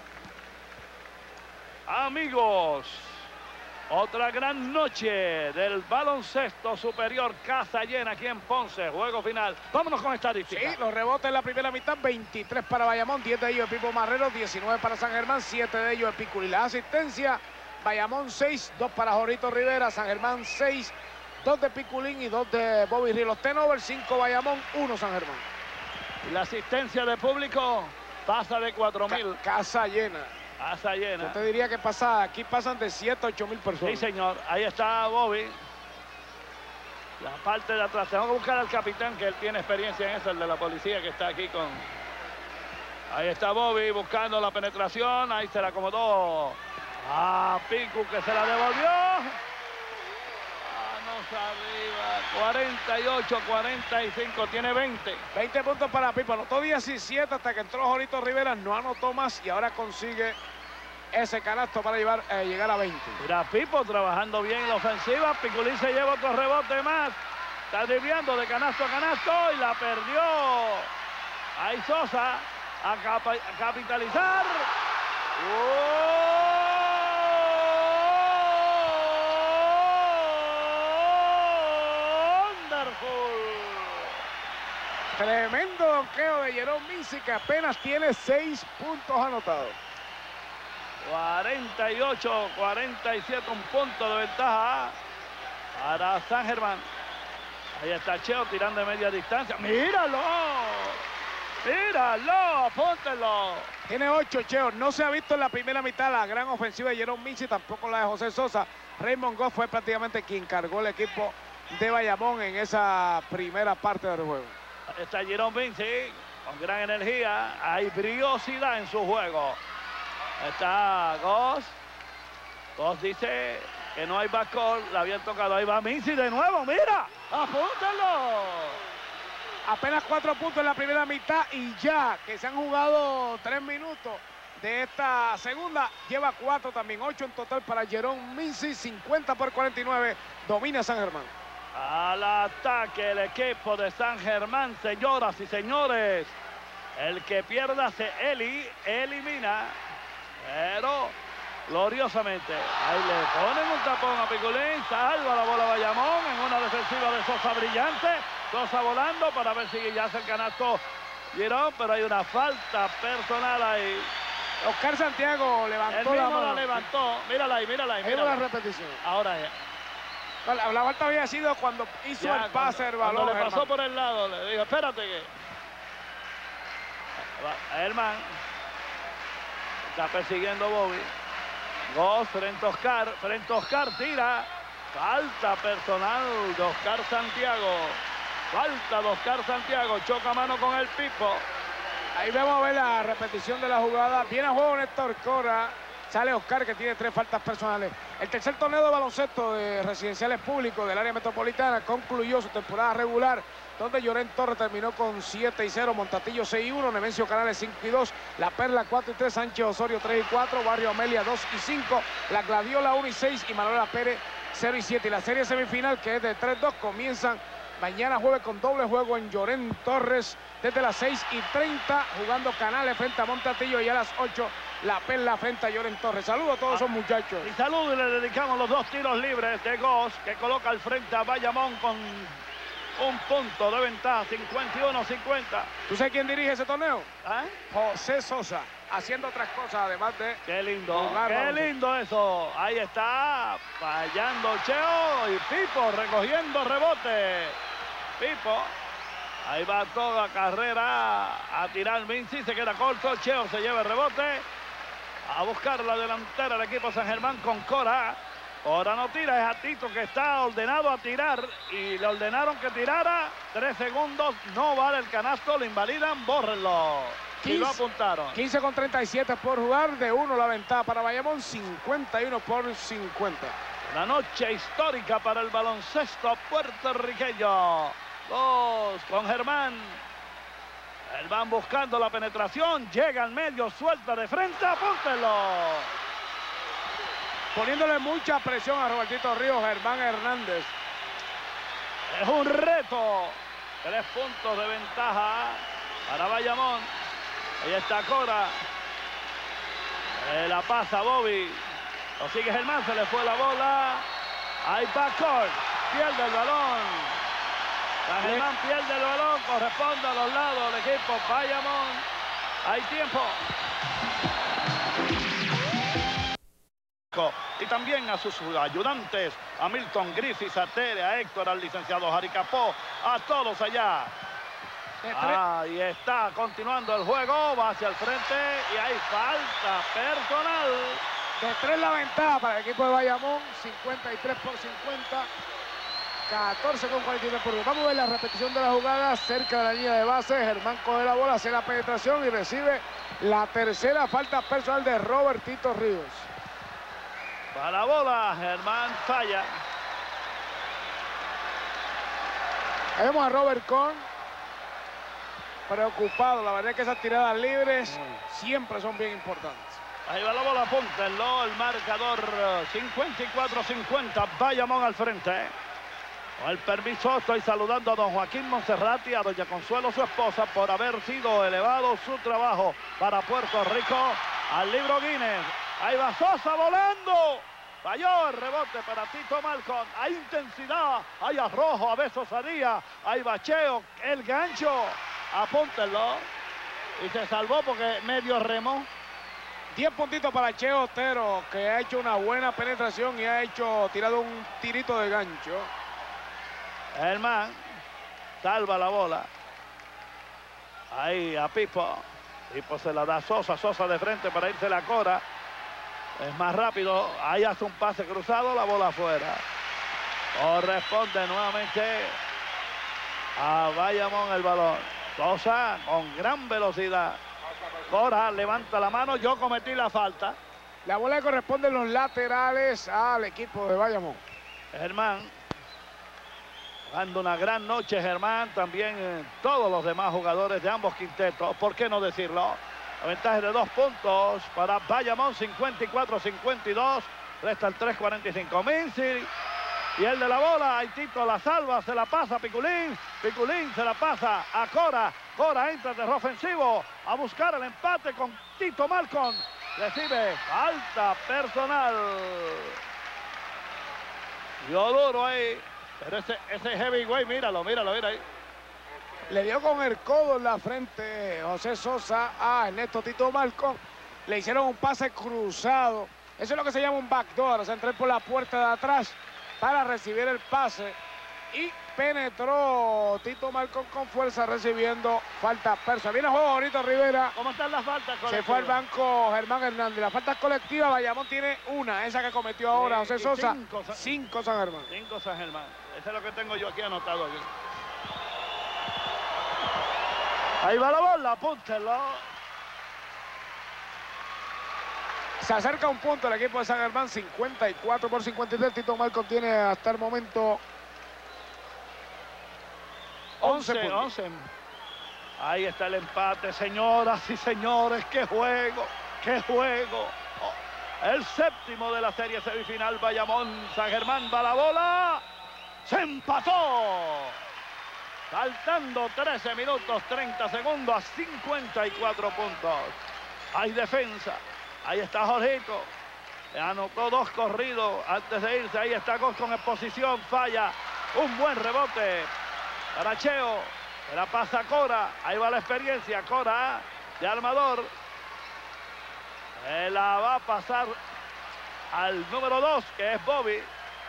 Amigos, otra gran noche del baloncesto superior, casa llena aquí en Ponce, juego final. Vámonos con estadísticas.
Sí, los rebotes en la primera mitad, 23 para Bayamón, 10 de ellos de Pipo Marrero, 19 para San Germán, 7 de ellos de Piculín. La asistencia, Bayamón 6, 2 para Jorito Rivera, San Germán 6, 2 de Piculín y 2 de Bobby Ríos. Los turnovers, 5 Bayamón, 1 San Germán.
Y la asistencia de público pasa de 4,000.
Casa llena.
Casa llena.
Yo te diría que pasa, aquí pasan de 7 a 8,000 personas.
Sí, señor. Ahí está Bobby. La parte de atrás. Tengo que buscar al capitán, que él tiene experiencia en eso, el de la policía que está aquí con... Ahí está Bobby buscando la penetración. Ahí se la acomodó a Picu, que se la devolvió. Arriba, 48-45, tiene 20.
20 puntos para Pipo, anotó 17 hasta que entró Jorito Rivera, no anotó más y ahora consigue ese canasto para llegar a 20.
Mira, Pipo trabajando bien en la ofensiva. Piculín se lleva otro rebote más. Está driblando de canasto a canasto y la perdió. Ahí Sosa a capitalizar.
Tremendo donqueo de Jerome Mincy, que apenas tiene 6 puntos anotados.
48-47, un punto de ventaja para San Germán. Ahí está Cheo tirando de media distancia. ¡Míralo! ¡Míralo! ¡Apúntenlo!
Tiene 8 Cheo. No se ha visto en la primera mitad la gran ofensiva de Jerome Mincy, tampoco la de José Sosa. Raymond Goss fue prácticamente quien cargó el equipo de Bayamón en esa primera parte del juego.
Ahí está Jerome Mincy con gran energía. Hay briosidad en su juego. Está Goss. Goss dice que no hay backcourt. La habían tocado. Ahí va Mincy de nuevo. ¡Mira! ¡Apúntenlo!
Apenas 4 puntos en la primera mitad y ya que se han jugado 3 minutos de esta segunda, lleva 4 también. 8 en total para Jerome Mincy. 50-49. Domina San Germán.
Al ataque el equipo de San Germán, señoras y señores. El que pierda se elimina. Pero gloriosamente. Ahí le ponen un tapón a Piculín. Salva la bola Bayamón en una defensiva de Sosa brillante. Sosa volando para ver si ya hace el canasto Girón, pero hay una falta personal ahí.
Oscar Santiago levantó la mano.
La levantó. Mírala ahí, mírala ahí.
Mira la repetición.
Ahora ya.
La falta había sido cuando hizo ya, el pase del balón.
Cuando le pasó por el lado, le digo, espérate que... Germán está persiguiendo a Bobby. Goss frente a Oscar, tira. Falta personal de Oscar Santiago. Falta de Oscar Santiago, choca mano con el Pipo.
Ahí vamos a ver la repetición de la jugada. Viene a juego Néstor Cora. Sale Oscar, que tiene 3 faltas personales. El tercer torneo de baloncesto de residenciales públicos del área metropolitana concluyó su temporada regular, donde Llorén Torres terminó con 7-0, Montatillo 6-1, Nevencio Canales 5-2, La Perla 4-3, Sánchez Osorio 3-4, Barrio Amelia 2-5, La Gladiola 1-6 y Manuela Pérez 0-7. Y la serie semifinal, que es de 3-2, comienzan mañana jueves con doble juego en Llorén Torres desde las 6:30, jugando Canales frente a Montatillo, y a las 8 La Perla frente a Llorén Torres. Saludos a todos esos muchachos.
Y saludos, y le dedicamos los 2 tiros libres de Goss, que coloca al frente a Bayamón con un punto de ventaja, 51-50.
¿Tú sabes quién dirige ese torneo?
¿Eh?
José Sosa, haciendo otras cosas además de...
Qué lindo, qué lindo eso. Ahí está, fallando Cheo, y Pipo recogiendo rebote. Pipo, ahí va toda carrera a tirar Vinci, se queda corto, Cheo se lleva el rebote. A buscar la delantera del equipo San Germán con Cora. Cora no tira, es a Tito, que está ordenado a tirar, y le ordenaron que tirara. 3 segundos, no vale el canasto, lo invalidan, bórrenlo. Y lo apuntaron.
15:37 por jugar, de 1 la ventaja para Bayamón, 51-50.
Una noche histórica para el baloncesto puertorriqueño. 2 con Germán. Él van buscando la penetración, llega al medio, suelta de frente, apúntenlo.
Poniéndole mucha presión a Robertito Ríos, Germán Hernández.
Es un reto. 3 puntos de ventaja para Bayamón. Ahí está Cora. La pasa Bobby. Lo sigue Germán, se le fue la bola. Ahí backcourt, pierde el balón. San Germán pierde el balón, corresponde a los lados del equipo Bayamón. Hay tiempo. Y también a sus ayudantes, a Milton Griffiths, a Tere, a Héctor, al licenciado Jari Capó, a todos allá. Ahí está, continuando el juego, va hacia el frente y hay falta personal.
De 3 la ventaja para el equipo de Bayamón, 53 por 50, 14 con 43 por 1. Vamos a ver la repetición de la jugada cerca de la línea de base. Germán coge la bola, hace la penetración y recibe la tercera falta personal de Robertito Ríos.
Para la bola, Germán falla.
Ahí vemos a Robert Korn preocupado. La verdad es que esas tiradas libres siempre son bien importantes.
Ahí va la bola, apúntenlo, el marcador 54-50, Bayamón al frente. Con el permiso, estoy saludando a don Joaquín Monserrati, a doña Consuelo, su esposa, por haber sido elevado su trabajo para Puerto Rico al libro Guinness. Ahí va Sosa volando. Falló el rebote para Tito Malcom. Hay intensidad, hay arrojo, a besos osadía. Hay bacheo, el gancho. Apúntenlo. Y se salvó porque medio remó.
10 puntitos para Cheo Otero, que ha hecho una buena penetración y ha tirado un tirito de gancho.
Germán salva la bola. Ahí a Pipo. Pipo se la da a Sosa. Sosa de frente para irse la Cora. Es más rápido. Ahí hace un pase cruzado. La bola afuera. Corresponde nuevamente a Bayamón el balón. Sosa con gran velocidad. Cora levanta la mano. Yo cometí la falta.
La bola le corresponde en los laterales al equipo de Bayamón.
Germán. Jugando una gran noche Germán, también todos los demás jugadores de ambos quintetos, ¿por qué no decirlo? La ventaja de 2 puntos para Bayamón, 54-52, resta el 3:45. Mincy y el de la bola, ahí Tito la salva, se la pasa a Piculín, Piculín se la pasa a Cora, Cora entra de ofensivo a buscar el empate con Tito Malcom, recibe falta personal. Dio duro ahí. Pero ese heavyweight, míralo ahí.
Le dio con el codo en la frente José Sosa a Ernesto Tito Malcom. Le hicieron un pase cruzado. Eso es lo que se llama un backdoor. O sea, entró por la puerta de atrás para recibir el pase. Y penetró Tito Malcom con fuerza recibiendo falta personal. Viene a juego ahorita Rivera.
¿Cómo están las faltas colectivas?
Se fue al banco Germán Hernández. La falta colectiva, Bayamón tiene una, esa que cometió ahora José Sosa. 5 San Germán.
5 San Germán. Eso es lo que tengo yo aquí anotado. Aquí. Ahí va la bola, apúntenlo.
Se acerca un punto el equipo de San Germán, 54 por 53. Tito Malcom tiene hasta el momento 11 puntos.
Ahí está el empate, señoras y señores. ¡Qué juego! ¡Qué juego! Oh, el séptimo de la serie semifinal. Bayamón, San Germán va la bola. ¡Se empató! Faltando 13 minutos 30 segundos a 54 puntos. Hay defensa. Ahí está Jorgito. Anotó 2 corridos antes de irse. Ahí está Gos con exposición. Falla. Un buen rebote para Cheo. Se la pasa Cora. Ahí va la experiencia. Cora de armador. Se la va a pasar al número 2, que es Bobby.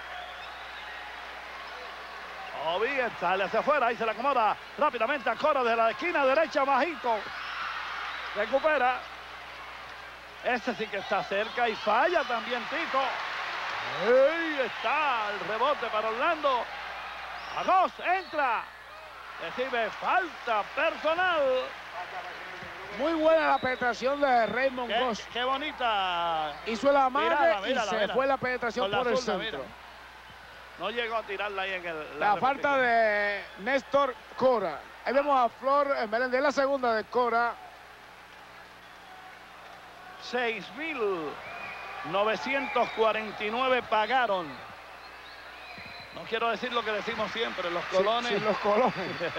Bobby sale hacia afuera. Ahí se la acomoda rápidamente a Cora desde la esquina derecha. Bajito. Recupera. Ese sí que está cerca y falla también Tito. Ahí está el rebote para Orlando. Agos entra. Recibe falta personal.
Muy buena la penetración de Raymond Gos.
Qué bonita.
Hizo la mano y se
mira.
fue la penetración por el centro.
Mira. No llegó a tirarla ahí en el...
La falta de Néstor Cora. Ahí vemos a Flor Meléndez, la segunda de Cora.
6.949 pagaron. No quiero decir lo que decimos siempre, los colones.
Sí, los colones.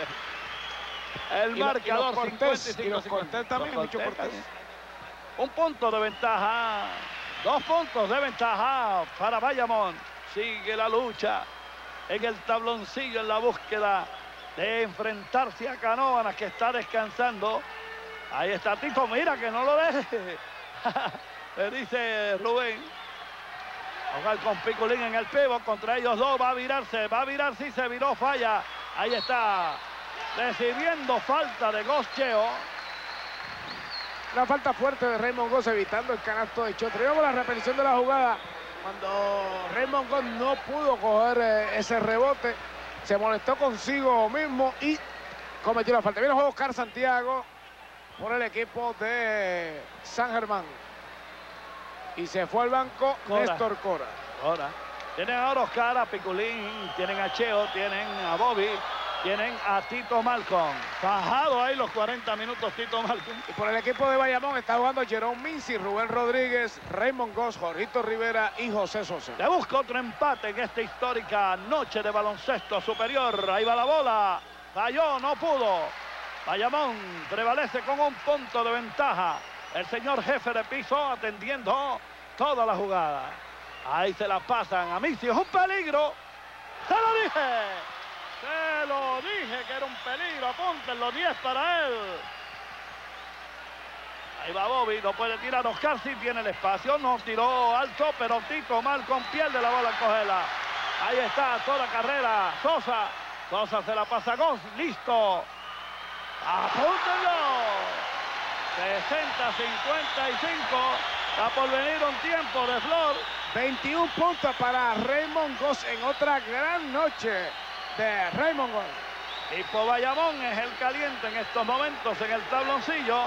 El marcador,
los Cortés,
55,
y los Cortés también,
los
mucho Cortés.
Un punto de ventaja, 2 puntos de ventaja para Bayamón. Sigue la lucha en el tabloncillo en la búsqueda de enfrentarse a Canóvanas, que está descansando. Ahí está Tito, mira que no lo deje. Le dice Rubén. A jugar con Piculín en el pivot contra ellos dos. Va a virar, sí se viró, falla. Ahí está recibiendo falta de Gos Cheo.
Una falta fuerte de Raymond Gos evitando el canasto de Chotri. Vemos la repetición de la jugada. Cuando Raymond Gos no pudo coger ese rebote, se molestó consigo mismo y cometió la falta. Viene el juego Oscar Santiago por el equipo de San Germán. Y se fue al banco Néstor Cora.
Tienen ahora a Oscar, a Piculín, tienen a Cheo, tienen a Bobby, tienen a Tito Malcom. Bajado ahí los 40 minutos Tito Malcom.
Y por el equipo de Bayamón está jugando Jerome Mincy, Rubén Rodríguez, Raymond Gos, Jorgito Rivera y José Sosa.
Le busca otro empate en esta histórica noche de baloncesto superior. Ahí va la bola. Falló, no pudo. Bayamón prevalece con un punto de ventaja. El señor jefe de piso atendiendo toda la jugada. Ahí se la pasan a Mincy. Es un peligro. ¡Se lo dije! ¡Se lo dije que era un peligro! Apúntenlo, 10 para él. Ahí va Bobby, no puede tirar. Oscar sí tiene el espacio. No tiró alto, pero Tito Malcom pierde la bola en cogerla. Ahí está, toda carrera. Sosa. Sosa se la pasa a Gos. Listo. ¡Apúntenlo! 60-55. Está por venir un tiempo de Flor.
21 puntos para Raymond Gos en otra gran noche de Raymond Gos.
Tipo Bayamón es el caliente en estos momentos en el tabloncillo.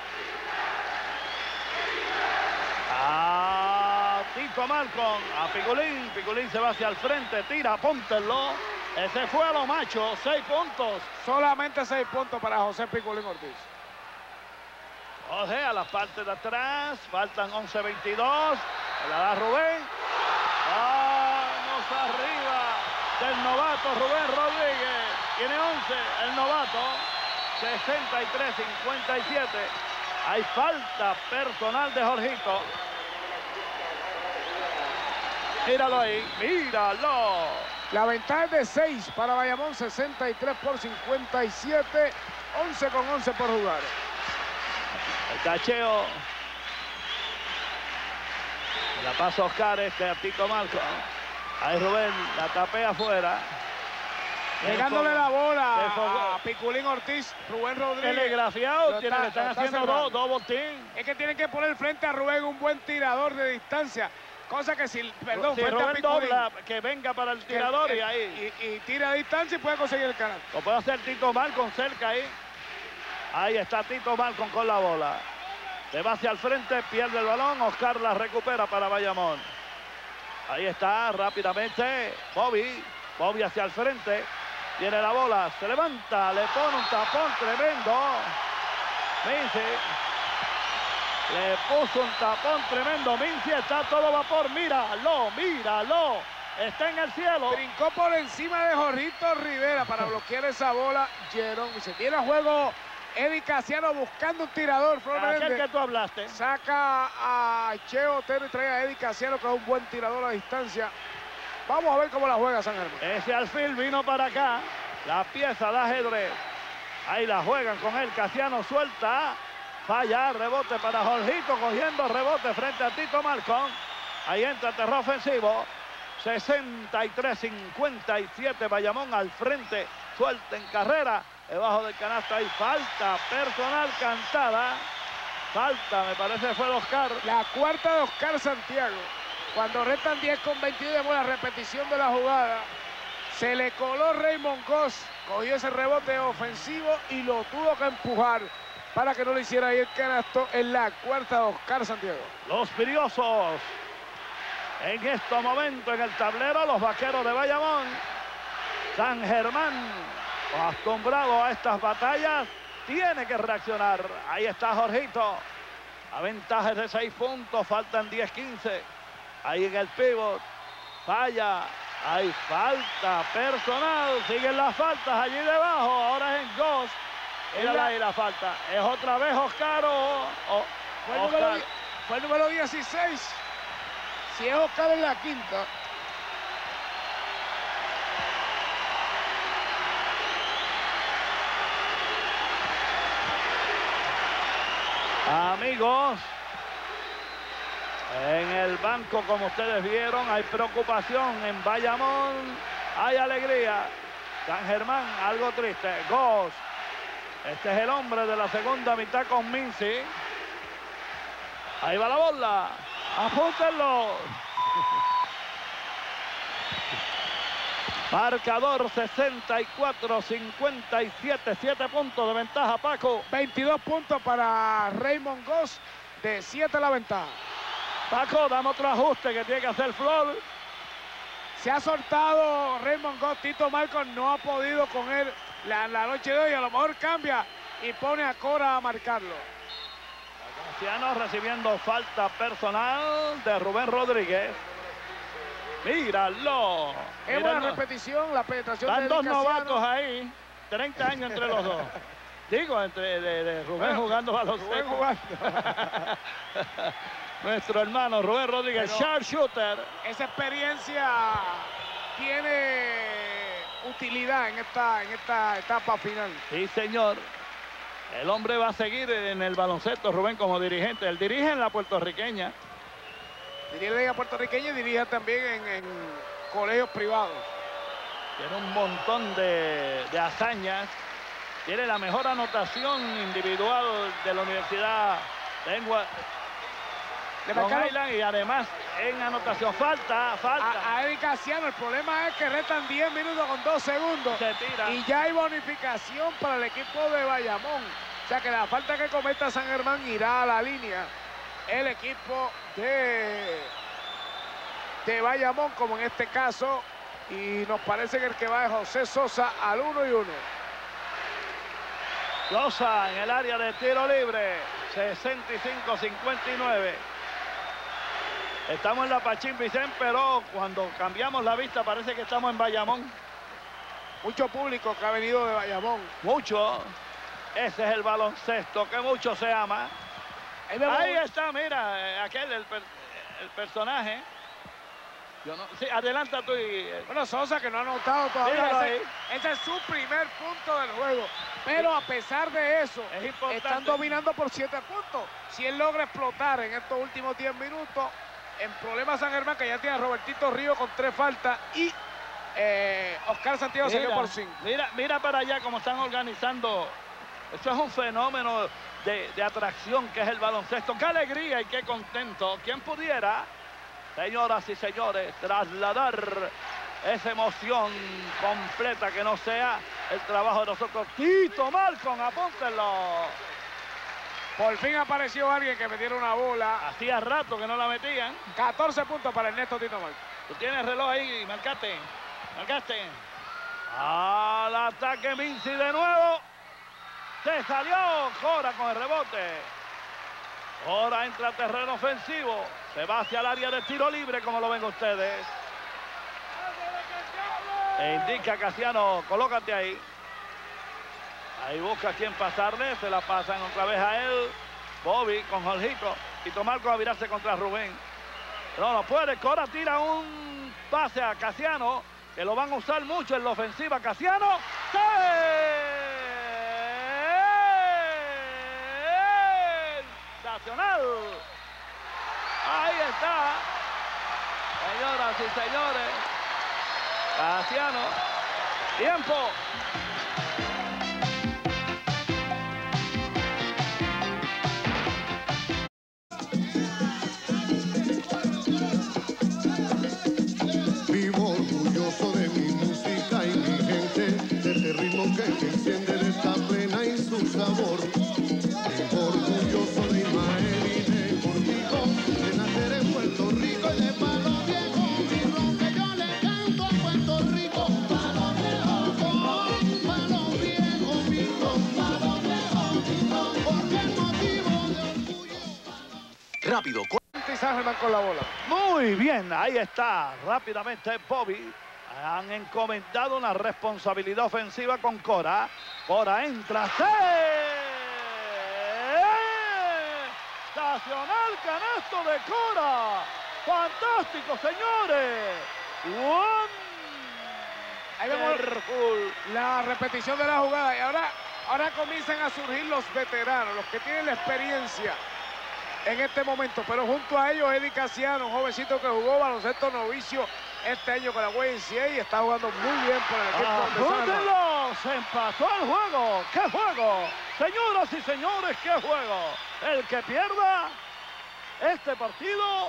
A Tito Malcom, a Piculín. Piculín se va hacia el frente, tira, apúntenlo. Ese fue a lo macho, 6 puntos.
Solamente 6 puntos para José Piculín Ortiz.
José a la parte de atrás, faltan 11-22. La da Rubén. Vamos arriba del novato Rubén Rodríguez. Tiene 11 el novato. 63-57. Hay falta personal de Jorgito. Míralo ahí, míralo.
La ventaja es de 6 para Bayamón, 63 por 57. 11 con 11 por jugar.
El cacheo. La pasa Oscar a Tito Malcom. Ahí Rubén la tapea afuera.
Pegándole la bola a Piculín Ortiz, Rubén Rodríguez.
Telegrafiado, le están haciendo dos botín.
Es que tienen que poner frente a Rubén un buen tirador de distancia. Cosa que si, perdón,
si Rubén dobla, que venga para el tirador y ahí.
Y tira a distancia y puede conseguir el canal.
Lo puede hacer Tito Malcom cerca ahí. Ahí está Tito Malcom con la bola. Se va hacia el frente, pierde el balón. Oscar la recupera para Bayamón. Ahí está, rápidamente. Bobby hacia el frente. Tiene la bola, se levanta, le pone un tapón tremendo. Mincy le puso un tapón tremendo. Mincy está a todo vapor. Míralo. Está en el cielo.
Brincó por encima de Jorgito Rivera para bloquear esa bola. Jerón. Y se tiene a juego Eddie Casiano buscando un tirador.
Aquel que tú hablaste.
Saca a Cheo Otero y trae a Eddie Casiano, que es un buen tirador a distancia. Vamos a ver cómo la juega San Germán.
Ese alfil vino para acá. La pieza de ajedrez. Ahí la juegan con él. Casiano suelta. Falla. Rebote para Jorgito. Cogiendo rebote frente a Tito Malcom. Ahí entra el terror ofensivo. 63-57. Bayamón al frente. Suelta en carrera. Debajo del canasto hay falta personal cantada. Falta, me parece que fue de Oscar.
La cuarta de Oscar Santiago. Cuando restan 10 con 22, vemos la repetición de la jugada. Se le coló Raymond Goss, cogió ese rebote ofensivo y lo tuvo que empujar para que no le hiciera ahí el canasto en la cuarta de Oscar Santiago.
Los Briosos en estos momentos en el tablero, los Vaqueros de Bayamón. San Germán, acostumbrado a estas batallas, tiene que reaccionar. Ahí está Jorgito. A ventaja de 6 puntos, faltan 10-15. Ahí en el pivot, falla, hay falta personal, siguen las faltas allí debajo, ahora es en Goss. Mírala ahí la falta, es otra vez Oscar
fue el número 16, si es Oscar en la quinta.
Amigos, en el banco, como ustedes vieron, hay preocupación. En Bayamón hay alegría. San Germán, algo triste. Goss. Este es el hombre de la segunda mitad con Mincy. Ahí va la bola. Apúntenlo. Marcador 64-57. 7 puntos de ventaja, Paco.
22 puntos para Raymond Goss. De 7 la ventaja.
Paco, dame otro ajuste que tiene que hacer Flor.
Se ha soltado Raymond Goss. Tito Malcom no ha podido con él la noche de hoy. A lo mejor cambia y pone a Cora a marcarlo.
Casiano recibiendo falta personal de Rubén Rodríguez. Míralo.
Es una repetición, la penetración de
Están dos
Casiano.
novatos ahí. 30 años entre los dos. Digo, entre de Rubén jugando baloncesto.
Rubén jugando.
Nuestro hermano Rubén Rodríguez, sharpshooter.
Esa experiencia tiene utilidad en esta etapa final.
Sí, señor. El hombre va a seguir en el baloncesto, Rubén, como dirigente. Él dirige en la puertorriqueña.
Dirige en la puertorriqueña y dirige también en colegios privados.
Tiene un montón de hazañas. Tiene la mejor anotación individual de la Universidad de Long Island y además en anotación. Falta.
A Eddie Casiano, el problema es que restan 10 minutos con 2 segundos.
Se tira.
Y ya hay bonificación para el equipo de Bayamón. O sea que la falta que cometa San Germán irá a la línea. El equipo de Bayamón, como en este caso. Y nos parece que el que va es José Sosa al 1-1.
Sosa en el área de tiro libre. 65-59. Estamos en la Pachín Vicente, pero cuando cambiamos la vista parece que estamos en Bayamón.
Mucho público que ha venido de Bayamón.
Mucho. Ese es el baloncesto que mucho se ama. Ahí está, mira, aquel, el personaje. Yo no, sí, adelanta tú y...
Bueno, Sosa, que no ha anotado todavía. Ese es su primer punto del juego. Pero a pesar de eso, están dominando por 7 puntos. Si él logra explotar en estos últimos 10 minutos, en problemas San Germán, que ya tiene a Robertito Río con 3 faltas y Oscar Santiago se quedó por 5.
Mira para allá cómo están organizando. Eso es un fenómeno de atracción que es el baloncesto. ¡Qué alegría y qué contento! ¿Quién pudiera, señoras y señores, trasladar esa emoción completa que no sea el trabajo de nosotros? Tito Malcom, apúntenlo.
Por fin apareció alguien que metiera una bola.
Hacía rato que no la metían.
14 puntos para Ernesto Tito Marco.
Tú tienes el reloj ahí, marcaste. Marcaste. Al ataque Mincy de nuevo. Se salió Cora con el rebote. Cora entra a terreno ofensivo. Se va hacia el área de tiro libre, como lo ven ustedes. E indica Casiano, colócate ahí. Ahí busca a quién pasarle. Se la pasan otra vez a él. Bobby con Jorgito. Y Marco a virarse contra Rubén. Pero no puede. Cora tira un pase a Casiano, que lo van a usar mucho en la ofensiva. Casiano. Sensacional. Ahí está. Señoras y señores. Casiano. Tiempo.
Vivo orgulloso de mi música y mi gente, de este ritmo que me enciende de esta plena y su sabor. Vivo orgulloso de Ismael y de Cortijo, de nacer en Puerto Rico y de Palo Viejo. Mi ron que yo le canto a Puerto Rico. Palo Viejo, Palo Viejo, mi ron. Palo Viejo, mi ron, porque el motivo de orgullo.
Rápido.
San Germán con la bola.
Muy bien, ahí está. Rápidamente Bobby. Han encomendado una responsabilidad ofensiva con Cora. Cora entra. Sensacional canasto de Cora. Fantástico, señores.
Ahí vemos la repetición de la jugada. Y ahora comienzan a surgir los veteranos, los que tienen la experiencia en este momento, pero junto a ellos Eddie Casiano, un jovencito que jugó baloncesto novicio este año con la YMCA y está jugando muy bien por el equipo.
¡Apúntenlo! Se empató el juego. ¡Qué juego! Señoras y señores, ¡qué juego! El que pierda este partido,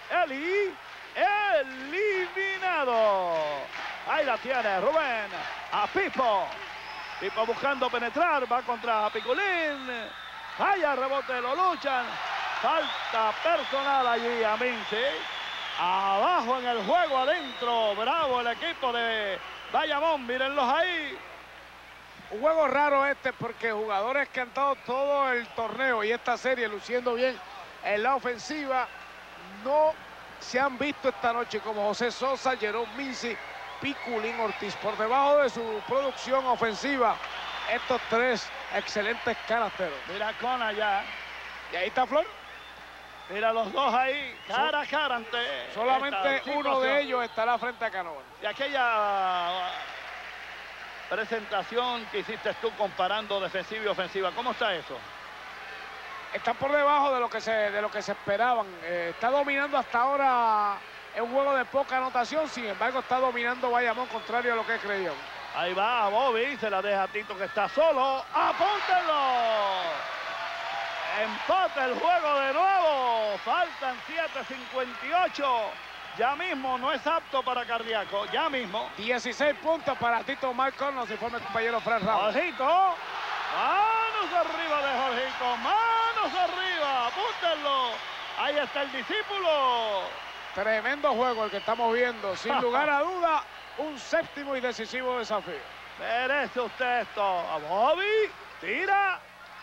eliminado. Ahí la tiene Rubén. A Pipo. Pipo buscando penetrar, va contra Piculín. Vaya rebote, lo luchan. Falta personal allí a Mincy. Abajo en el juego, adentro. Bravo el equipo de Bayamón. Mírenlos ahí.
Un juego raro este porque jugadores que han estado todo el torneo y esta serie luciendo bien en la ofensiva no se han visto esta noche, como José Sosa, Jerome Mincy, Piculín Ortiz. Por debajo de su producción ofensiva, estos tres excelentes canasteros.
Mira con allá.
Y ahí está Flor.
Mira los dos ahí, cara a cara ante.
Solamente uno de ellos estará frente a Canova.
Y aquella presentación que hiciste tú comparando defensiva y ofensiva, ¿cómo está eso?
Están por debajo de lo que se esperaban. Está dominando hasta ahora en un juego de poca anotación, sin embargo está dominando Bayamón, contrario a lo que creían.
Ahí va Bobby, se la deja a Tito que está solo. ¡Apúntenlo! Empata el juego de nuevo. Faltan 7:58. Ya mismo no es apto para cardíaco. Ya mismo.
16 puntos para Tito Marco. Nos informa el compañero Fred Ramos.
Jorgito. Manos arriba de Jorgito. Manos arriba. Apúntenlo. Ahí está el discípulo.
Tremendo juego el que estamos viendo. Sin lugar a duda, un séptimo y decisivo desafío.
Merece usted esto. A Bobby. Tira.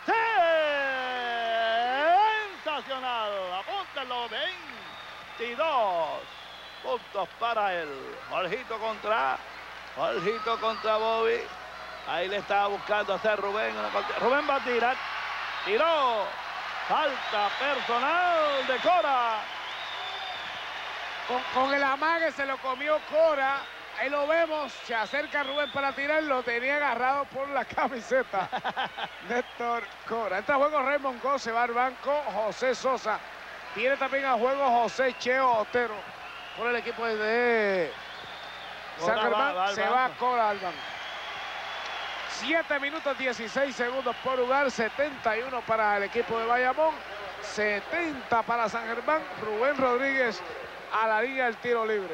Sensacional. Apúntenlo. 22 puntos para él. Jorgito contra Bobby. Ahí le estaba buscando hacer Rubén. Rubén va a tirar. Tiró. Falta personal de Cora.
Con el amague se lo comió Cora. Ahí lo vemos. Se acerca Rubén para tirar. Lo tenía agarrado por la camiseta. Néstor Cora. Entra a juego Raymond Go. Se va al banco José Sosa. Viene también a juego José Cheo Otero. Por el equipo de San Germán. Se va Cora al banco. 7 minutos 16 segundos por jugar. 71 para el equipo de Bayamón. 70 para San Germán. Rubén Rodríguez a la línea del tiro libre.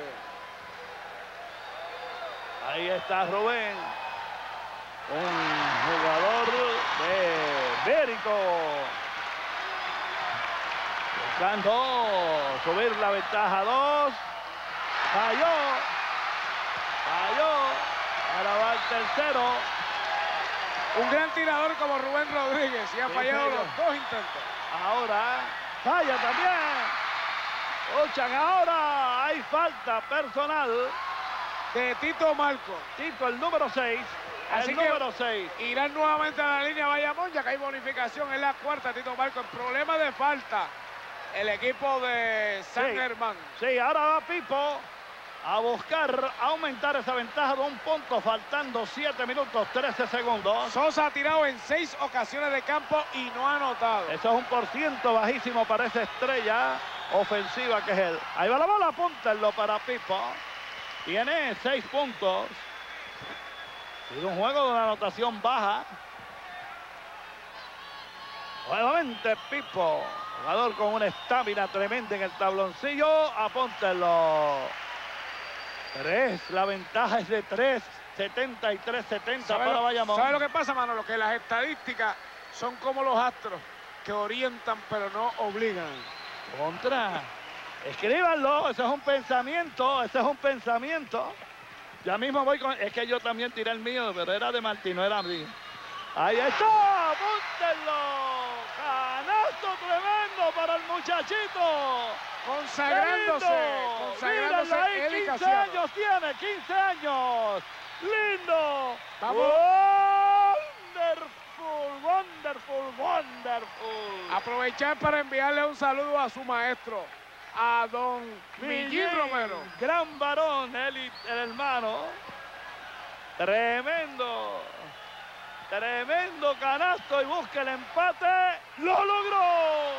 Ahí está Rubén. Un jugador de Bérico. Buscando subir la ventaja a 2. Falló. Ahora va el tercero.
Un gran tirador como Rubén Rodríguez y ha fallado los 2 intentos.
Ahora falla también. Luchan ahora. Hay falta personal
de Tito Malco.
Tito, el número 6.
Así que irán nuevamente a la línea Bayamón, ya que hay bonificación en la cuarta. Tito Malco, el problema de falta. El equipo de San Germán.
Sí, ahora va Pipo a buscar aumentar esa ventaja de 1 punto, faltando 7 minutos 13 segundos.
Sosa ha tirado en 6 ocasiones de campo y no ha anotado.
Eso es un %, bajísimo para esa estrella ofensiva que es él. Ahí va la bola, apúntenlo para Pipo. Tiene 6 puntos. Es un juego de una anotación baja. Nuevamente Pipo, jugador con una estamina tremenda en el tabloncillo. Apúntenlo. 3, la ventaja es de 3. 73-70 para Bayamón.
¿Sabe lo que pasa, Manolo? Que las estadísticas son como los astros, que orientan pero no obligan.
Contra. Escríbanlo, ese es un pensamiento, Ya mismo voy con... Es que yo también tiré el mío, pero era de Martín, no era mío. Ahí está, apúntenlo. Canasto tremendo para el muchachito.
Consagrándose
ahí, 15 años tiene, 15 años. Lindo.
Vamos.
Wonderful.
Aprovechar para enviarle un saludo a su maestro, a don Millín Romero.
Gran varón, el hermano. Tremendo canasto y busca el empate. ¡Lo logró!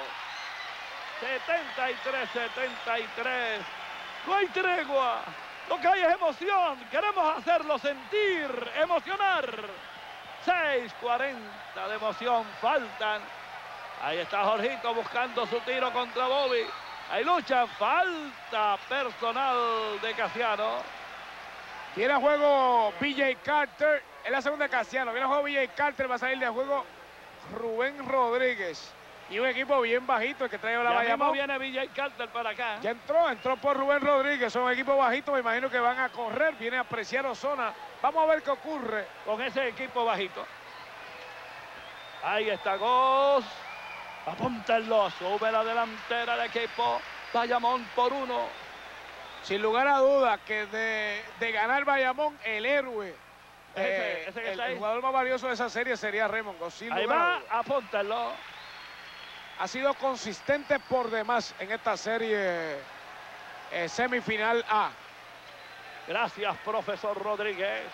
73-73. No hay tregua. Lo que hay es emoción. Queremos hacerlo sentir, emocionar. 6:40 de emoción faltan. Ahí está Jorgito buscando su tiro contra Bobby. Hay lucha, falta personal de Casiano.
Tiene a juego BJ Carter. Es la segunda de Casiano. Viene a juego BJ Carter. Va a salir de juego Rubén Rodríguez. Y un equipo bien bajito el que trae la Bayamón.
Viene BJ Carter para acá.
Ya entró por Rubén Rodríguez. Son un equipo bajito. Me imagino que van a correr. Viene a apreciar Osona. Vamos a ver qué ocurre
con ese equipo bajito. Ahí está Goss. Apúntenlo. Sube la delantera del equipo Bayamón por 1.
Sin lugar a dudas que de ganar Bayamón, el héroe, el jugador más valioso de esa serie sería Raymond Goss.
Ahí va, apúntenlo.
Ha sido consistente por demás en esta serie semifinal A.
Gracias, profesor Rodríguez.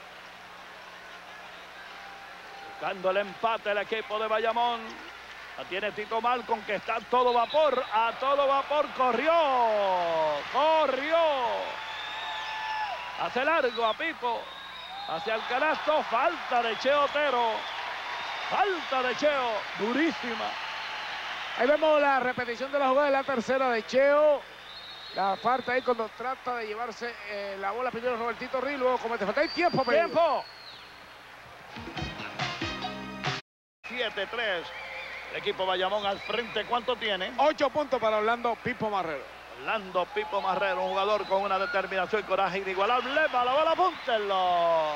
Buscando el empate el equipo de Bayamón. La tiene Tito Malcom, que está a todo vapor. A todo vapor, corrió. Hace largo a Pipo. Hacia el canasto, falta de Cheo Otero. Durísima.
Ahí vemos la repetición de la jugada de la tercera de Cheo. La falta ahí cuando trata de llevarse la bola primero Robertito Ríos, luego comete falta. Hay tiempo.
7-3. El equipo Bayamón al frente. ¿Cuánto tiene?
8 puntos para Orlando Pipo Marrero.
Orlando Pipo Marrero, un jugador con una determinación y coraje inigualable. Va la bola, apúntenlo.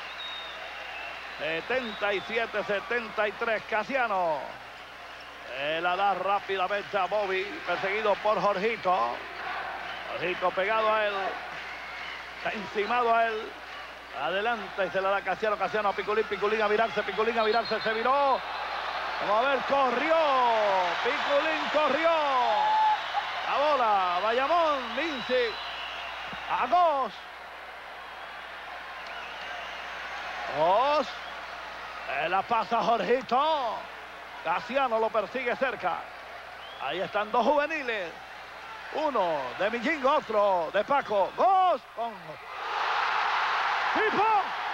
77-73. Casiano. La da rápidamente a Bobby, perseguido por Jorgito. Jorgito pegado a él. Está encimado a él. Adelante y se la da Casiano. Casiano a Piculín. Piculín a virarse. Se viró. Vamos a ver, corrió. Piculín corrió. La bola, Bayamón, Mincy. A Goss. La pasa Jorgito. Casiano lo persigue cerca. Ahí están 2 juveniles. Uno de Millín, otro de Paco. Goss con Pipo.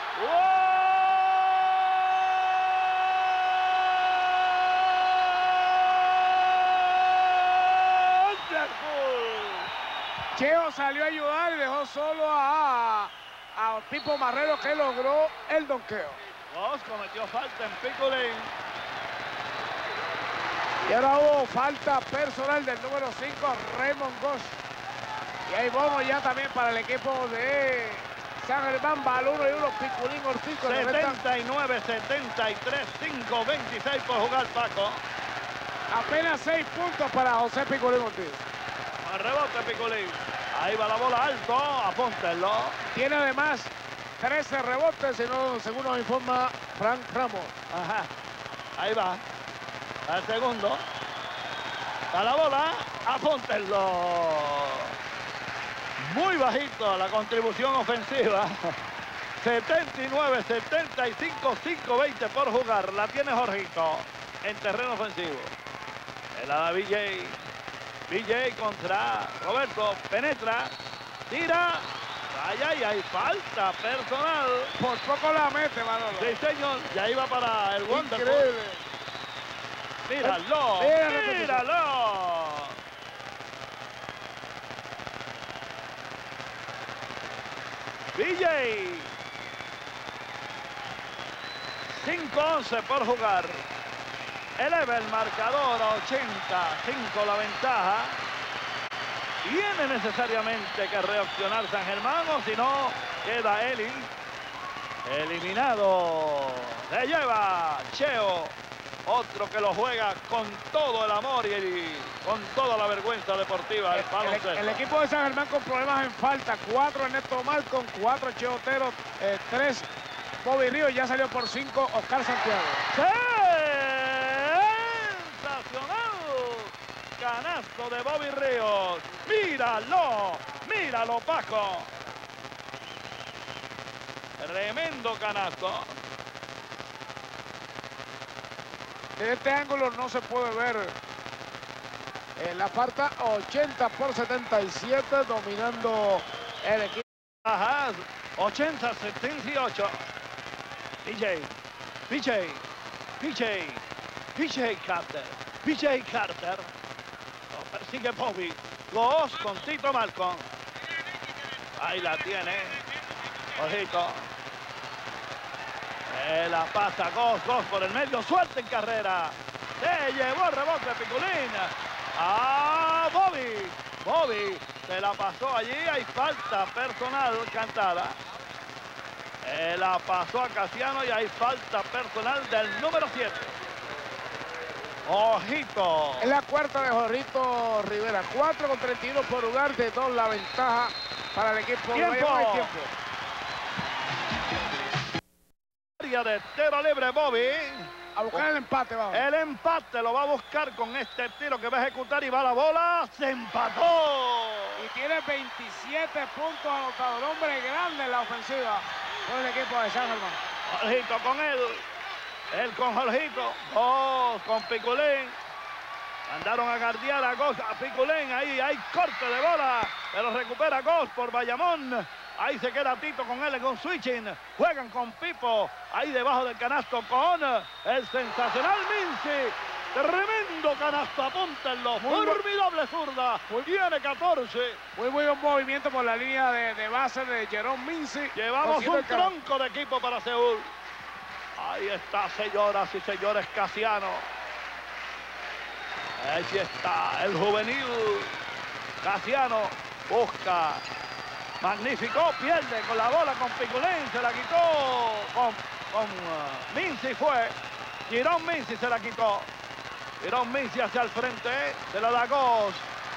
Cheo salió a ayudar y dejó solo a Pipo Marrero, que logró el donqueo.
Goss cometió falta en Piculín.
Y ahora hubo falta personal del número 5, Raymond Goss. Y hay bono ya también para el equipo de San Germán. Va al 1-1, Piculín Ortiz.
79, 73, 5, 26 por jugar, Paco.
Apenas 6 puntos para José Piculín Ortiz.
Al rebote, Piculín. Ahí va la bola alto, apúntenlo.
Tiene además 13 rebotes, según nos informa Frank Ramos.
Ajá. Ahí va. Al segundo. A la bola, apúntenlo. Muy bajito la contribución ofensiva. 79, 75, 5, 20 por jugar. La tiene Jorgito en terreno ofensivo. El la da BJ. BJ contra Roberto. Penetra. Tira. Ay, hay falta personal.
Por poco la mete, Manolo.
Sí, señor. Ya iba para el Wonderful.
Increíble.
Míralo. Míralo. BJ. 5-11 por jugar. Eleva el marcador a 85 la ventaja. Tiene necesariamente que reaccionar San Germán, o si no, queda Eli eliminado. Se lleva Cheo, otro que lo juega con todo el amor y con toda la vergüenza deportiva del baloncesto.
El equipo de San Germán con problemas en falta. 4 Ernesto Malcom, 4 Cheo Otero, 3 Bobby Ríos, ya salió por 5 Oscar Santiago.
¡Sensacional! Canasto de Bobby Ríos. Míralo, míralo, Paco. Tremendo canasto.
De este ángulo no se puede ver la falta. 80 por 77, dominando el equipo.
Ajá, 80-78. PJ Carter. Lo persigue Bobby. Goss con Tito Malcom. Ahí la tiene. Ojito. La pasa Goss por el medio. Suelta en carrera. Se llevó el rebote Piculín. A Bobby. Se la pasó allí. Hay falta personal cantada. La pasó a Casiano y hay falta personal del número 7. Ojito.
Es la cuarta de Jorgito Rivera. 4 con 31 por lugar de 2 la ventaja para el equipo.
Tiempo. Área de tiro libre Bobby.
A buscar el empate, vamos.
El empate lo va a buscar con este tiro que va a ejecutar y va la bola. Se empató.
Y tiene 27 puntos anotados. Hombre grande en la ofensiva por el equipo de San Germán.
Jorgito con él. Él con Jorgito. Goss con Piculín. Mandaron a guardiar a Goss, a Piculín. Ahí hay corte de bola. Pero recupera Goss por Bayamón. Ahí se queda Tito con él en un switching. Juegan con Pipo. Ahí debajo del canasto con el sensacional Mincy. Tremendo canasto, apúntenlo. Formidable zurda. Tiene 14.
Muy buen movimiento por la línea de base de Jerome Mincy.
Llevamos un tronco de equipo para Seúl. Ahí está, señoras y señores, Casiano. Ahí sí está el juvenil. Casiano busca. Magnífico, pierde con la bola con Piculín. Se la quitó con Mincy fue. Jerome Mincy se la quitó. Jerome Mincy hacia el frente. Se la da Goss.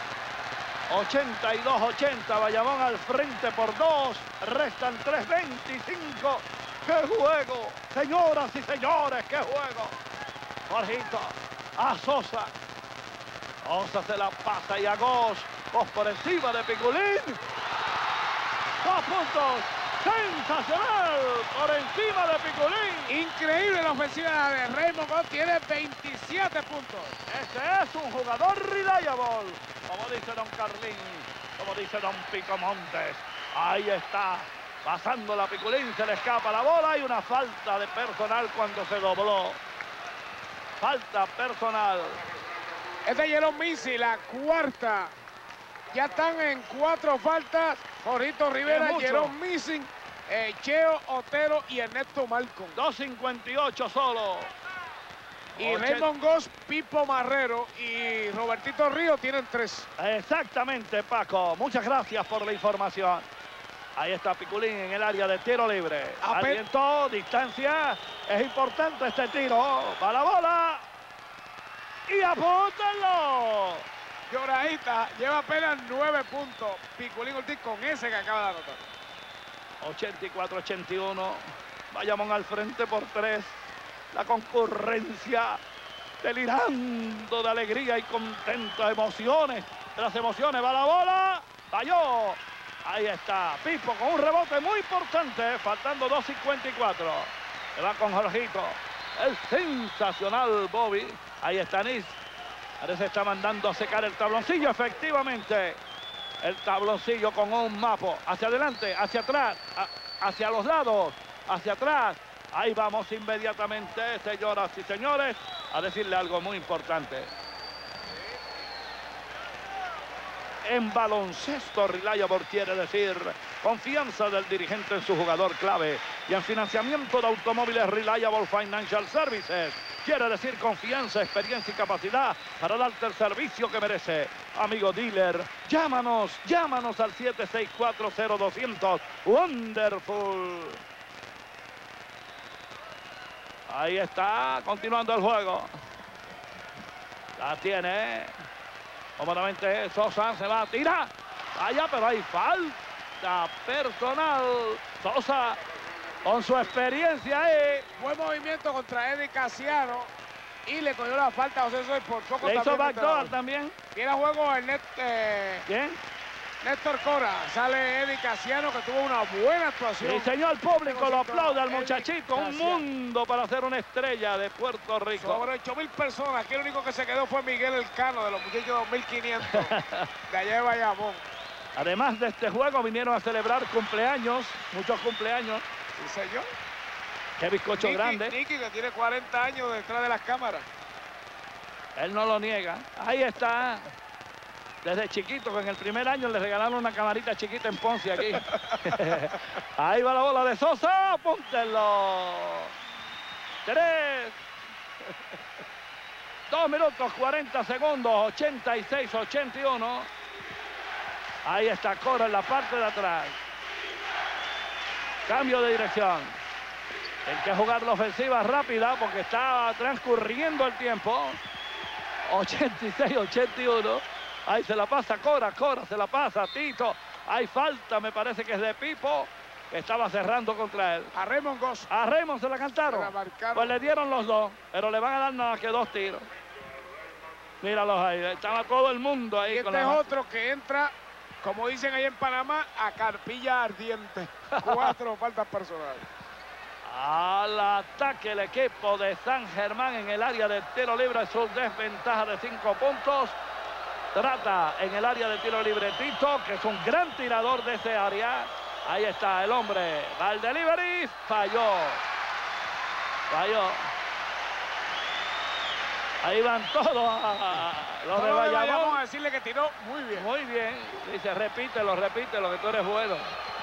82-80. Bayamón al frente por 2. Restan 3:25. ¡Qué juego! Señoras y señores, ¡qué juego! Jorgito a Sosa. Sosa se la pasa y a Goss. Goss por encima de Piculín. 2 puntos. ¡Sensacional! Por encima de Piculín.
Increíble la ofensiva de Raymond Goss. Tiene 27 puntos.
Este es un jugador reliable. Como dice don Carlín. Como dice don Pico Montes. Ahí está. Pasando la Piculín, se le escapa la bola y una falta de personal cuando se dobló. Falta personal.
Es de Jerome Mincy, la cuarta. Ya están en 4 faltas. Jorgito Rivera, Jerome Mincy, Cheo Otero y Ernesto Malcom.
2:58 solo.
Y Raymond Goss, Pipo Marrero y Robertito Río tienen 3.
Exactamente, Paco. Muchas gracias por la información. Ahí está Piculín en el área de tiro libre. Aliento, distancia. Es importante este tiro. Va la bola. Y apúntenlo.
Lloradita lleva apenas 9 puntos. Piculín Ortiz con ese que acaba de anotar.
84-81. Bayamón al frente por 3. La concurrencia delirando de alegría y contenta, emociones. De las emociones va la bola. Falló. Ahí está Pipo con un rebote muy importante. Faltando 2:54. Se va con Jorgito. El sensacional Bobby. Ahí está Nis. Parece está mandando a secar el tabloncillo. Efectivamente. El tabloncillo con un mapo. Hacia adelante, hacia atrás, hacia los lados, hacia atrás. Ahí vamos inmediatamente, señoras y señores, a decirle algo muy importante. En baloncesto, Reliable quiere decir confianza del dirigente en su jugador clave. Y en financiamiento de automóviles, Reliable Financial Services quiere decir confianza, experiencia y capacidad para darte el servicio que merece. Amigo dealer, llámanos al 764-0200. Wonderful. Ahí está, continuando el juego. La tiene. Cómodamente Sosa se va a tirar. Allá, pero hay falta personal. Sosa con su experiencia ahí.
Buen movimiento contra Eddie Casiano. Y le cogió la falta a José Soy por poco.
Le hizo backdoor también.
Viene a juego el
¿Quién?
Néstor Cora. Sale Eddie Casiano, que tuvo una buena actuación.
Sí, señor, público lo aplaude al muchachito. Un mundo para ser una estrella de Puerto Rico.
Sobre 8.000 personas. Aquí el único que se quedó fue Miguel Elcano, de los muchachos 2.500 de allá de Bayamón.
Además de este juego, vinieron a celebrar cumpleaños, muchos cumpleaños.
Sí, señor.
Qué bizcocho grande.
Nicky, que tiene 40 años detrás de las cámaras.
Él no lo niega. Ahí está. Desde chiquito, que en el primer año le regalaron una camarita chiquita en Ponce aquí. Ahí va la bola de Sosa. Apúntenlo. 3. 2 minutos 40 segundos. 86-81. Ahí está Cora en la parte de atrás. Cambio de dirección. Hay que jugar la ofensiva rápida porque está transcurriendo el tiempo. 86-81. Ahí se la pasa Cora se la pasa Tito. Hay falta, me parece que es de Pipo, que estaba cerrando contra él.
A Raymond Goss.
A Raymond se la cantaron. Pues le dieron los dos, pero le van a dar nada que 2 tiros. Míralos ahí, estaba todo el mundo ahí.
Y este es otro que entra, como dicen ahí en Panamá, a carpilla ardiente. 4 faltas personales.
Al ataque el equipo de San Germán en el área de tiro libre, su desventaja de 5 puntos. Trata en el área de tiro libre Tito, que es un gran tirador de ese área. Ahí está el hombre, va al delivery, falló. Ahí van todos los de Bayamón
a decirle que tiró muy bien.
Muy bien, dice repítelo, que tú eres bueno.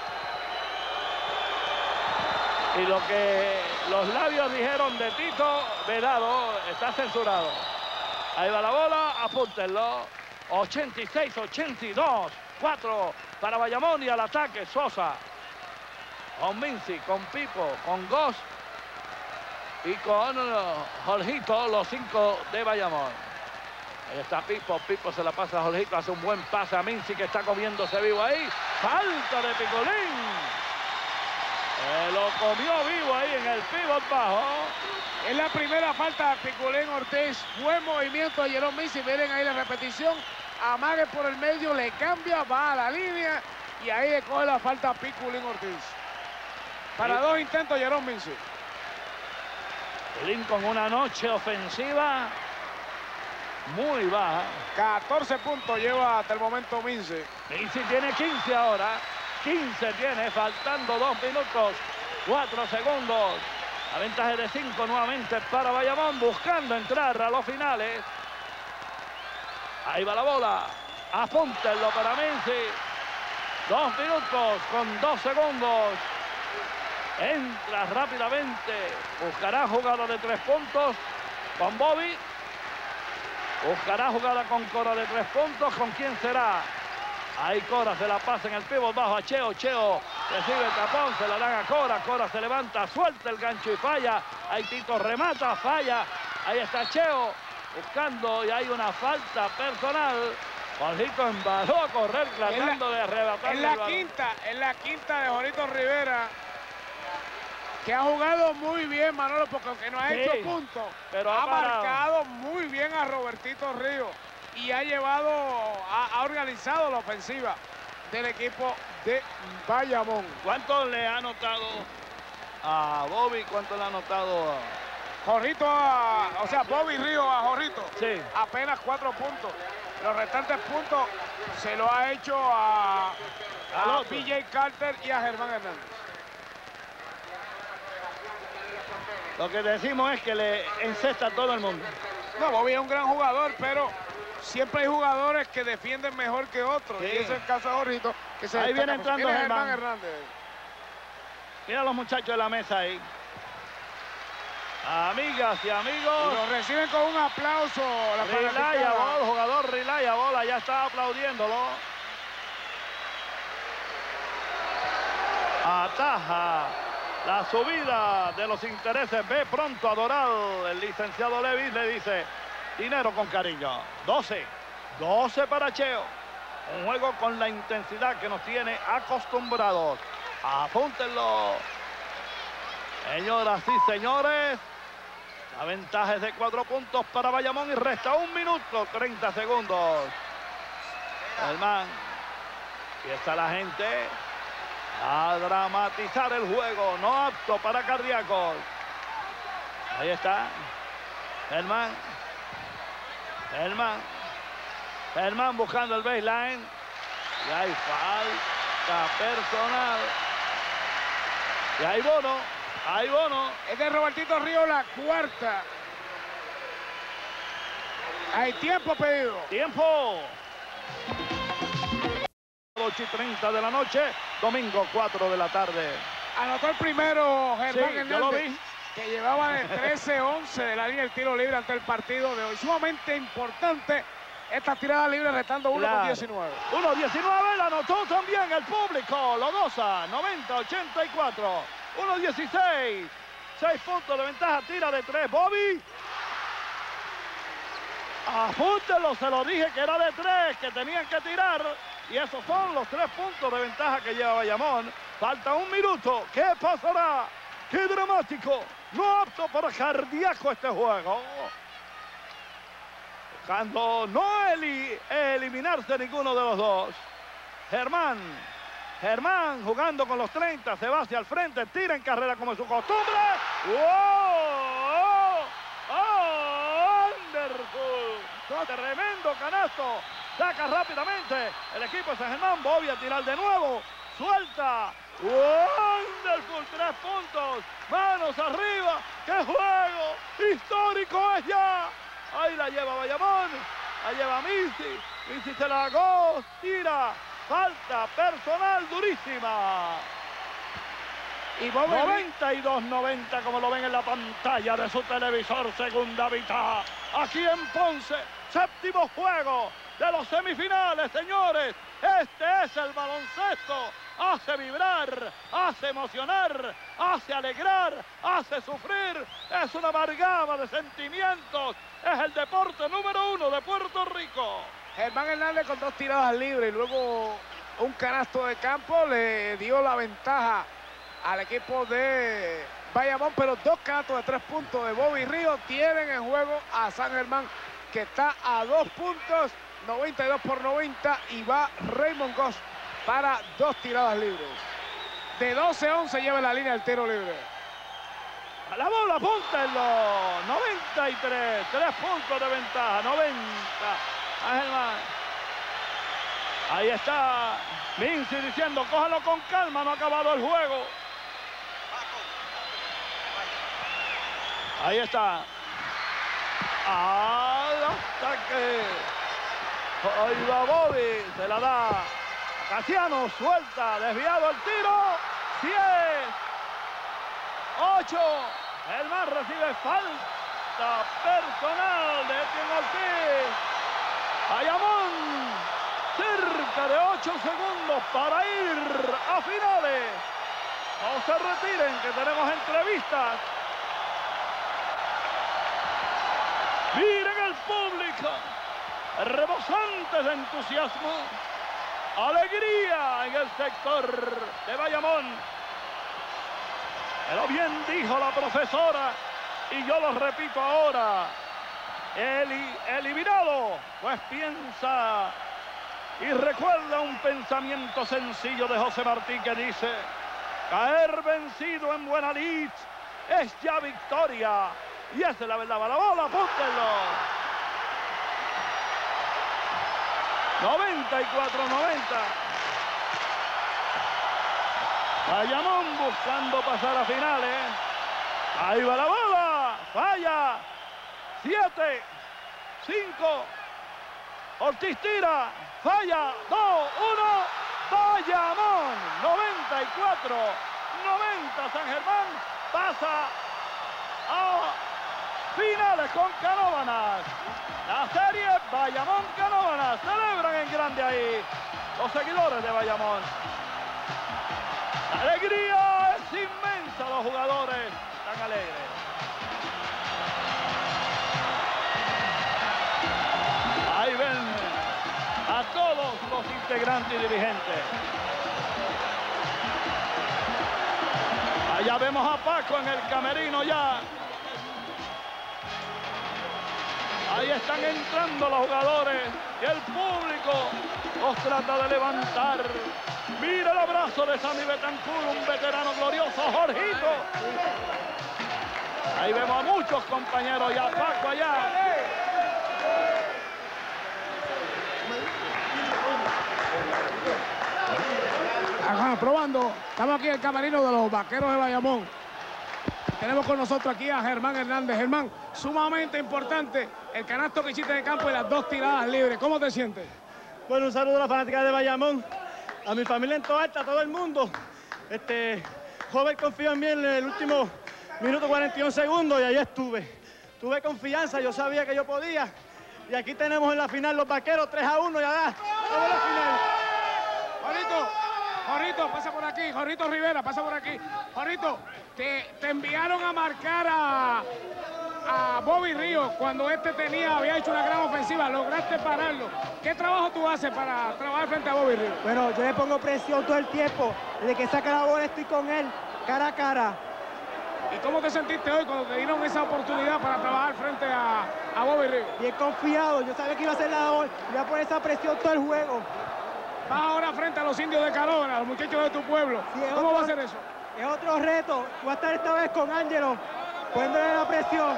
Y lo que los labios dijeron de Tito, vedado, está censurado. Ahí va la bola, apúntenlo. 86-82. 4 para Bayamón y al ataque Sosa. Con Mincy, con Pipo, con Goss y con Jorgito, los 5 de Bayamón. Ahí está Pipo, se la pasa a Jorgito, hace un buen pase a Mincy que está comiéndose vivo ahí. Falta de Picolín. Lo comió vivo ahí en el pivot bajo.
Es la primera falta de Piculín Ortiz. Buen movimiento de Jerome Mincy. Miren ahí la repetición. Amague por el medio, le cambia, va a la línea y ahí le coge la falta a Piculín Ortiz. Para 2 intentos, Jerome Mincy.
Piculín con una noche ofensiva muy baja.
14 puntos lleva hasta el momento Mincy.
Mincy tiene 15 ahora. 15 tiene, faltando 2 minutos, 4 segundos. La ventaja de 5 nuevamente para Bayamón, buscando entrar a los finales. Ahí va la bola. Apúntenlo para Mincy. 2 minutos con 2 segundos. Entra rápidamente. Buscará jugada de 3 puntos. con Bobby. Buscará jugada con Cora de 3 puntos. ¿Con quién será? Ahí Cora se la pasa en el pívot bajo a Cheo. Cheo recibe el tapón, se la dan a Cora. Cora se levanta, suelta el gancho y falla. Ahí Tito remata, falla. Ahí está Cheo buscando y hay una falta personal. Jorgito embaló a correr tratando de arrebatar.
En la quinta de Jorgito Rivera, que ha jugado muy bien, Manolo, porque aunque no ha hecho puntos,
pero
ha marcado muy bien a Robertito Ríos y ha llevado, ha organizado la ofensiva del equipo de Bayamón.
¿Cuánto le ha anotado a Bobby? ¿Cuánto le ha anotado a
Jorgito? O sea, Bobby Ríos a Jorgito.
Sí.
Apenas 4 puntos. Los restantes puntos se lo ha hecho a PJ Carter y a Germán Hernández.
Lo que decimos es que le encesta a todo el mundo.
No, Bobby es un gran jugador, pero siempre hay jugadores que defienden mejor que otros. Sí. Y ese es el caso de Jorgito, que se
ahí viene entrando
Germán Hernández.
Mira a los muchachos de la mesa ahí. Amigas y amigos.
Y lo reciben con un aplauso.
Reliable, jugador Reliable, ya está aplaudiéndolo. Ataja la subida de los intereses. Ve pronto a Doral. El licenciado Levis le dice: dinero con cariño. 12 para Cheo. Un juego con la intensidad que nos tiene acostumbrados. Apúntenlo. Señoras y señores, la ventaja es de 4 puntos para Bayamón y resta 1 minuto 30 segundos. Germán, y está la gente a dramatizar el juego, no apto para cardíacos. Ahí está Germán buscando el baseline y hay falta personal y hay bono.
Es de Robertito Ríos la 4ª. Hay tiempo pedido.
Tiempo. 8:30 de la noche, domingo 4 de la tarde.
Anotó el primero Germán
Sí,
Hernández,
yo lo vi.
que llevaba de 13-11 de la línea del tiro libre ante el partido de hoy. Sumamente importante esta tirada libre, restando 1:19.
1:19, la anotó también el público. Lo goza, 90-84. 1:16. 6 puntos de ventaja, tira de 3. Bobby. Apúntenlo, se lo dije que era de 3, que tenían que tirar. Y esos son los 3 puntos de ventaja que lleva Bayamón. Falta 1 minuto. ¿Qué pasará? ¡Qué dramático! No apto para cardíaco este juego. Buscando no eliminarse ninguno de los dos. Germán jugando con los 30, se va hacia el frente, tira en carrera como es su costumbre. ¡Wow! ¡Oh! ¡Wonderful! Tremendo canasto. Saca rápidamente el equipo de San Germán. Bobby a tirar de nuevo. Suelta. ¡Wonderful! 3 puntos. Manos arriba. ¡Qué juego histórico es ya! Ahí la lleva Bayamón. La lleva Missy. Missy se la hago. Tira. Falta personal durísima. Y 92-90, como lo ven en la pantalla de su televisor, segunda mitad. Aquí en Ponce, séptimo juego de los semifinales, señores. Este es el baloncesto. Hace vibrar, hace emocionar, hace alegrar, hace sufrir. Es una amalgama de sentimientos. Es el deporte número 1 de Puerto Rico.
Germán Hernández con 2 tiradas libres y luego un canasto de campo le dio la ventaja al equipo de Bayamón, pero 2 canastos de 3 puntos de Bobby Ríos tienen en juego a San Germán, que está a 2 puntos, 92-90, y va Raymond Goss para 2 tiradas libres. De 12-11 lleva la línea del tiro libre.
A la bola, apúntenlo. 93, 3 puntos de ventaja, 90. A Germán. Ahí está Vinci diciendo: cójalo con calma, no ha acabado el juego. Ahí está. Al ataque. Ahí va Bobby, se la da Casiano, suelta, desviado el tiro. 10, 8. Germán recibe falta falta personal de Etienne Ortiz. Bayamón, cerca de 8 segundos para ir a finales. No se retiren, que tenemos entrevistas. Miren el público, rebosantes de entusiasmo, alegría en el sector de Bayamón. Pero bien dijo la profesora, y yo lo repito ahora, el eliminado pues piensa y recuerda un pensamiento sencillo de José Martí que dice: caer vencido en buena lid es ya victoria. Y esa es la verdad. La bola, apúntenlo. 94-90. Bayamón buscando pasar a finales. Ahí va la bola. Falla. 7, 5. Ortiz tira. Falla. 2, 1. Bayamón. 94, 90. San Germán pasa a finales con Canóvanas. La serie Bayamón-Canóvanas. Celebran en grande ahí los seguidores de Bayamón. La alegría es inmensa. Los jugadores están alegres. Ahí ven a todos los integrantes y dirigentes. Allá vemos a Paco en el camerino ya. Ahí están entrando los jugadores y el público los trata de levantar. Mira el abrazo de Sammy Betancur, un veterano glorioso, Jorgito. Ahí vemos a muchos compañeros y a Paco allá.
Ajá, probando. Estamos aquí en el camerino de los Vaqueros de Bayamón. Tenemos con nosotros aquí a Germán Hernández. Germán, sumamente importante el canasto que hiciste de campo y las 2 tiradas libres. ¿Cómo te sientes?
Bueno, un saludo a la fanática de Bayamón, a mi familia en Toalta, a todo el mundo. Joven confió en mí en el último minuto 41 segundos y ahí estuve. Tuve confianza, yo sabía que yo podía. Y aquí tenemos en la final los Vaqueros 3-1 y allá. Vamos a la final.
Jorrito, pasa por aquí. Jorrito Rivera, pasa por aquí. Jorrito, te enviaron a marcar a Bobby Ríos cuando había hecho una gran ofensiva. Lograste pararlo. ¿Qué trabajo tú haces para trabajar frente a Bobby Ríos?
Bueno, yo le pongo presión todo el tiempo. Desde que saca la bola estoy con él, cara a cara.
¿Y cómo te sentiste hoy cuando te dieron esa oportunidad para trabajar frente a Bobby Ríos?
Bien confiado. Yo sabía que iba a hacer la labor. Iba a poner esa presión todo el juego.
Vas ahora frente a los indios de Canóvanas, los muchachos de tu pueblo. Sí, ¿cómo va a ser eso?
Es otro reto. Voy a estar esta vez con Ángelo, poniéndole la presión.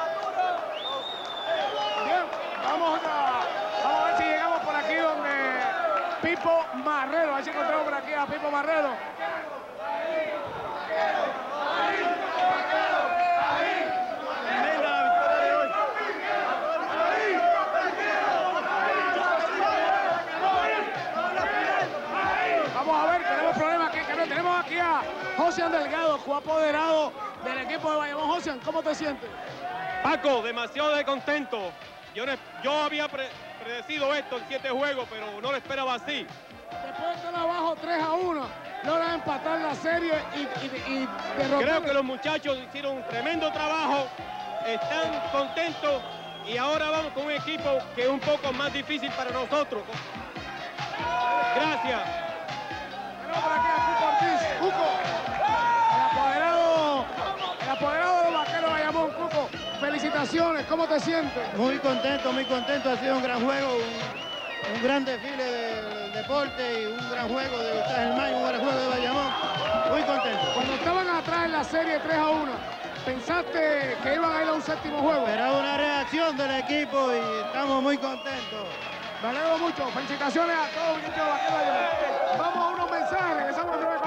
Bien, vamos a ver si llegamos por aquí donde Pipo Marrero. A ver si encontramos por aquí a Pipo Marrero. Vamos a ver, tenemos problemas aquí. Tenemos aquí a Josian Delgado, coapoderado del equipo de Bayamón. Josian, ¿cómo te sientes?
Paco, demasiado contento. Yo había predecido esto en 7 juegos, pero no lo esperaba así.
Después de estar abajo 3-1, logran empatar la serie y derrotar.
Creo que los muchachos hicieron un tremendo trabajo, están contentos y ahora vamos con un equipo que es un poco más difícil para nosotros. Gracias.
Tenemos por aquí a Cuco Ortiz. Cuco, el apoderado de los Vaqueros de Bayamón. Cuco, felicitaciones, ¿cómo te sientes?
Muy contento, ha sido un gran juego, un gran desfile de deporte y un gran juego de San Germán y un gran juego de Bayamón. Muy contento.
Cuando estaban atrás en la serie 3-1, ¿pensaste que iban a ir a un 7º juego?
Era una reacción del equipo y estamos muy contentos.
Me alegro mucho. Felicitaciones a todos los muchachos de Vaqueros de Bayamón. Vamos a unos mensajes, regresamos a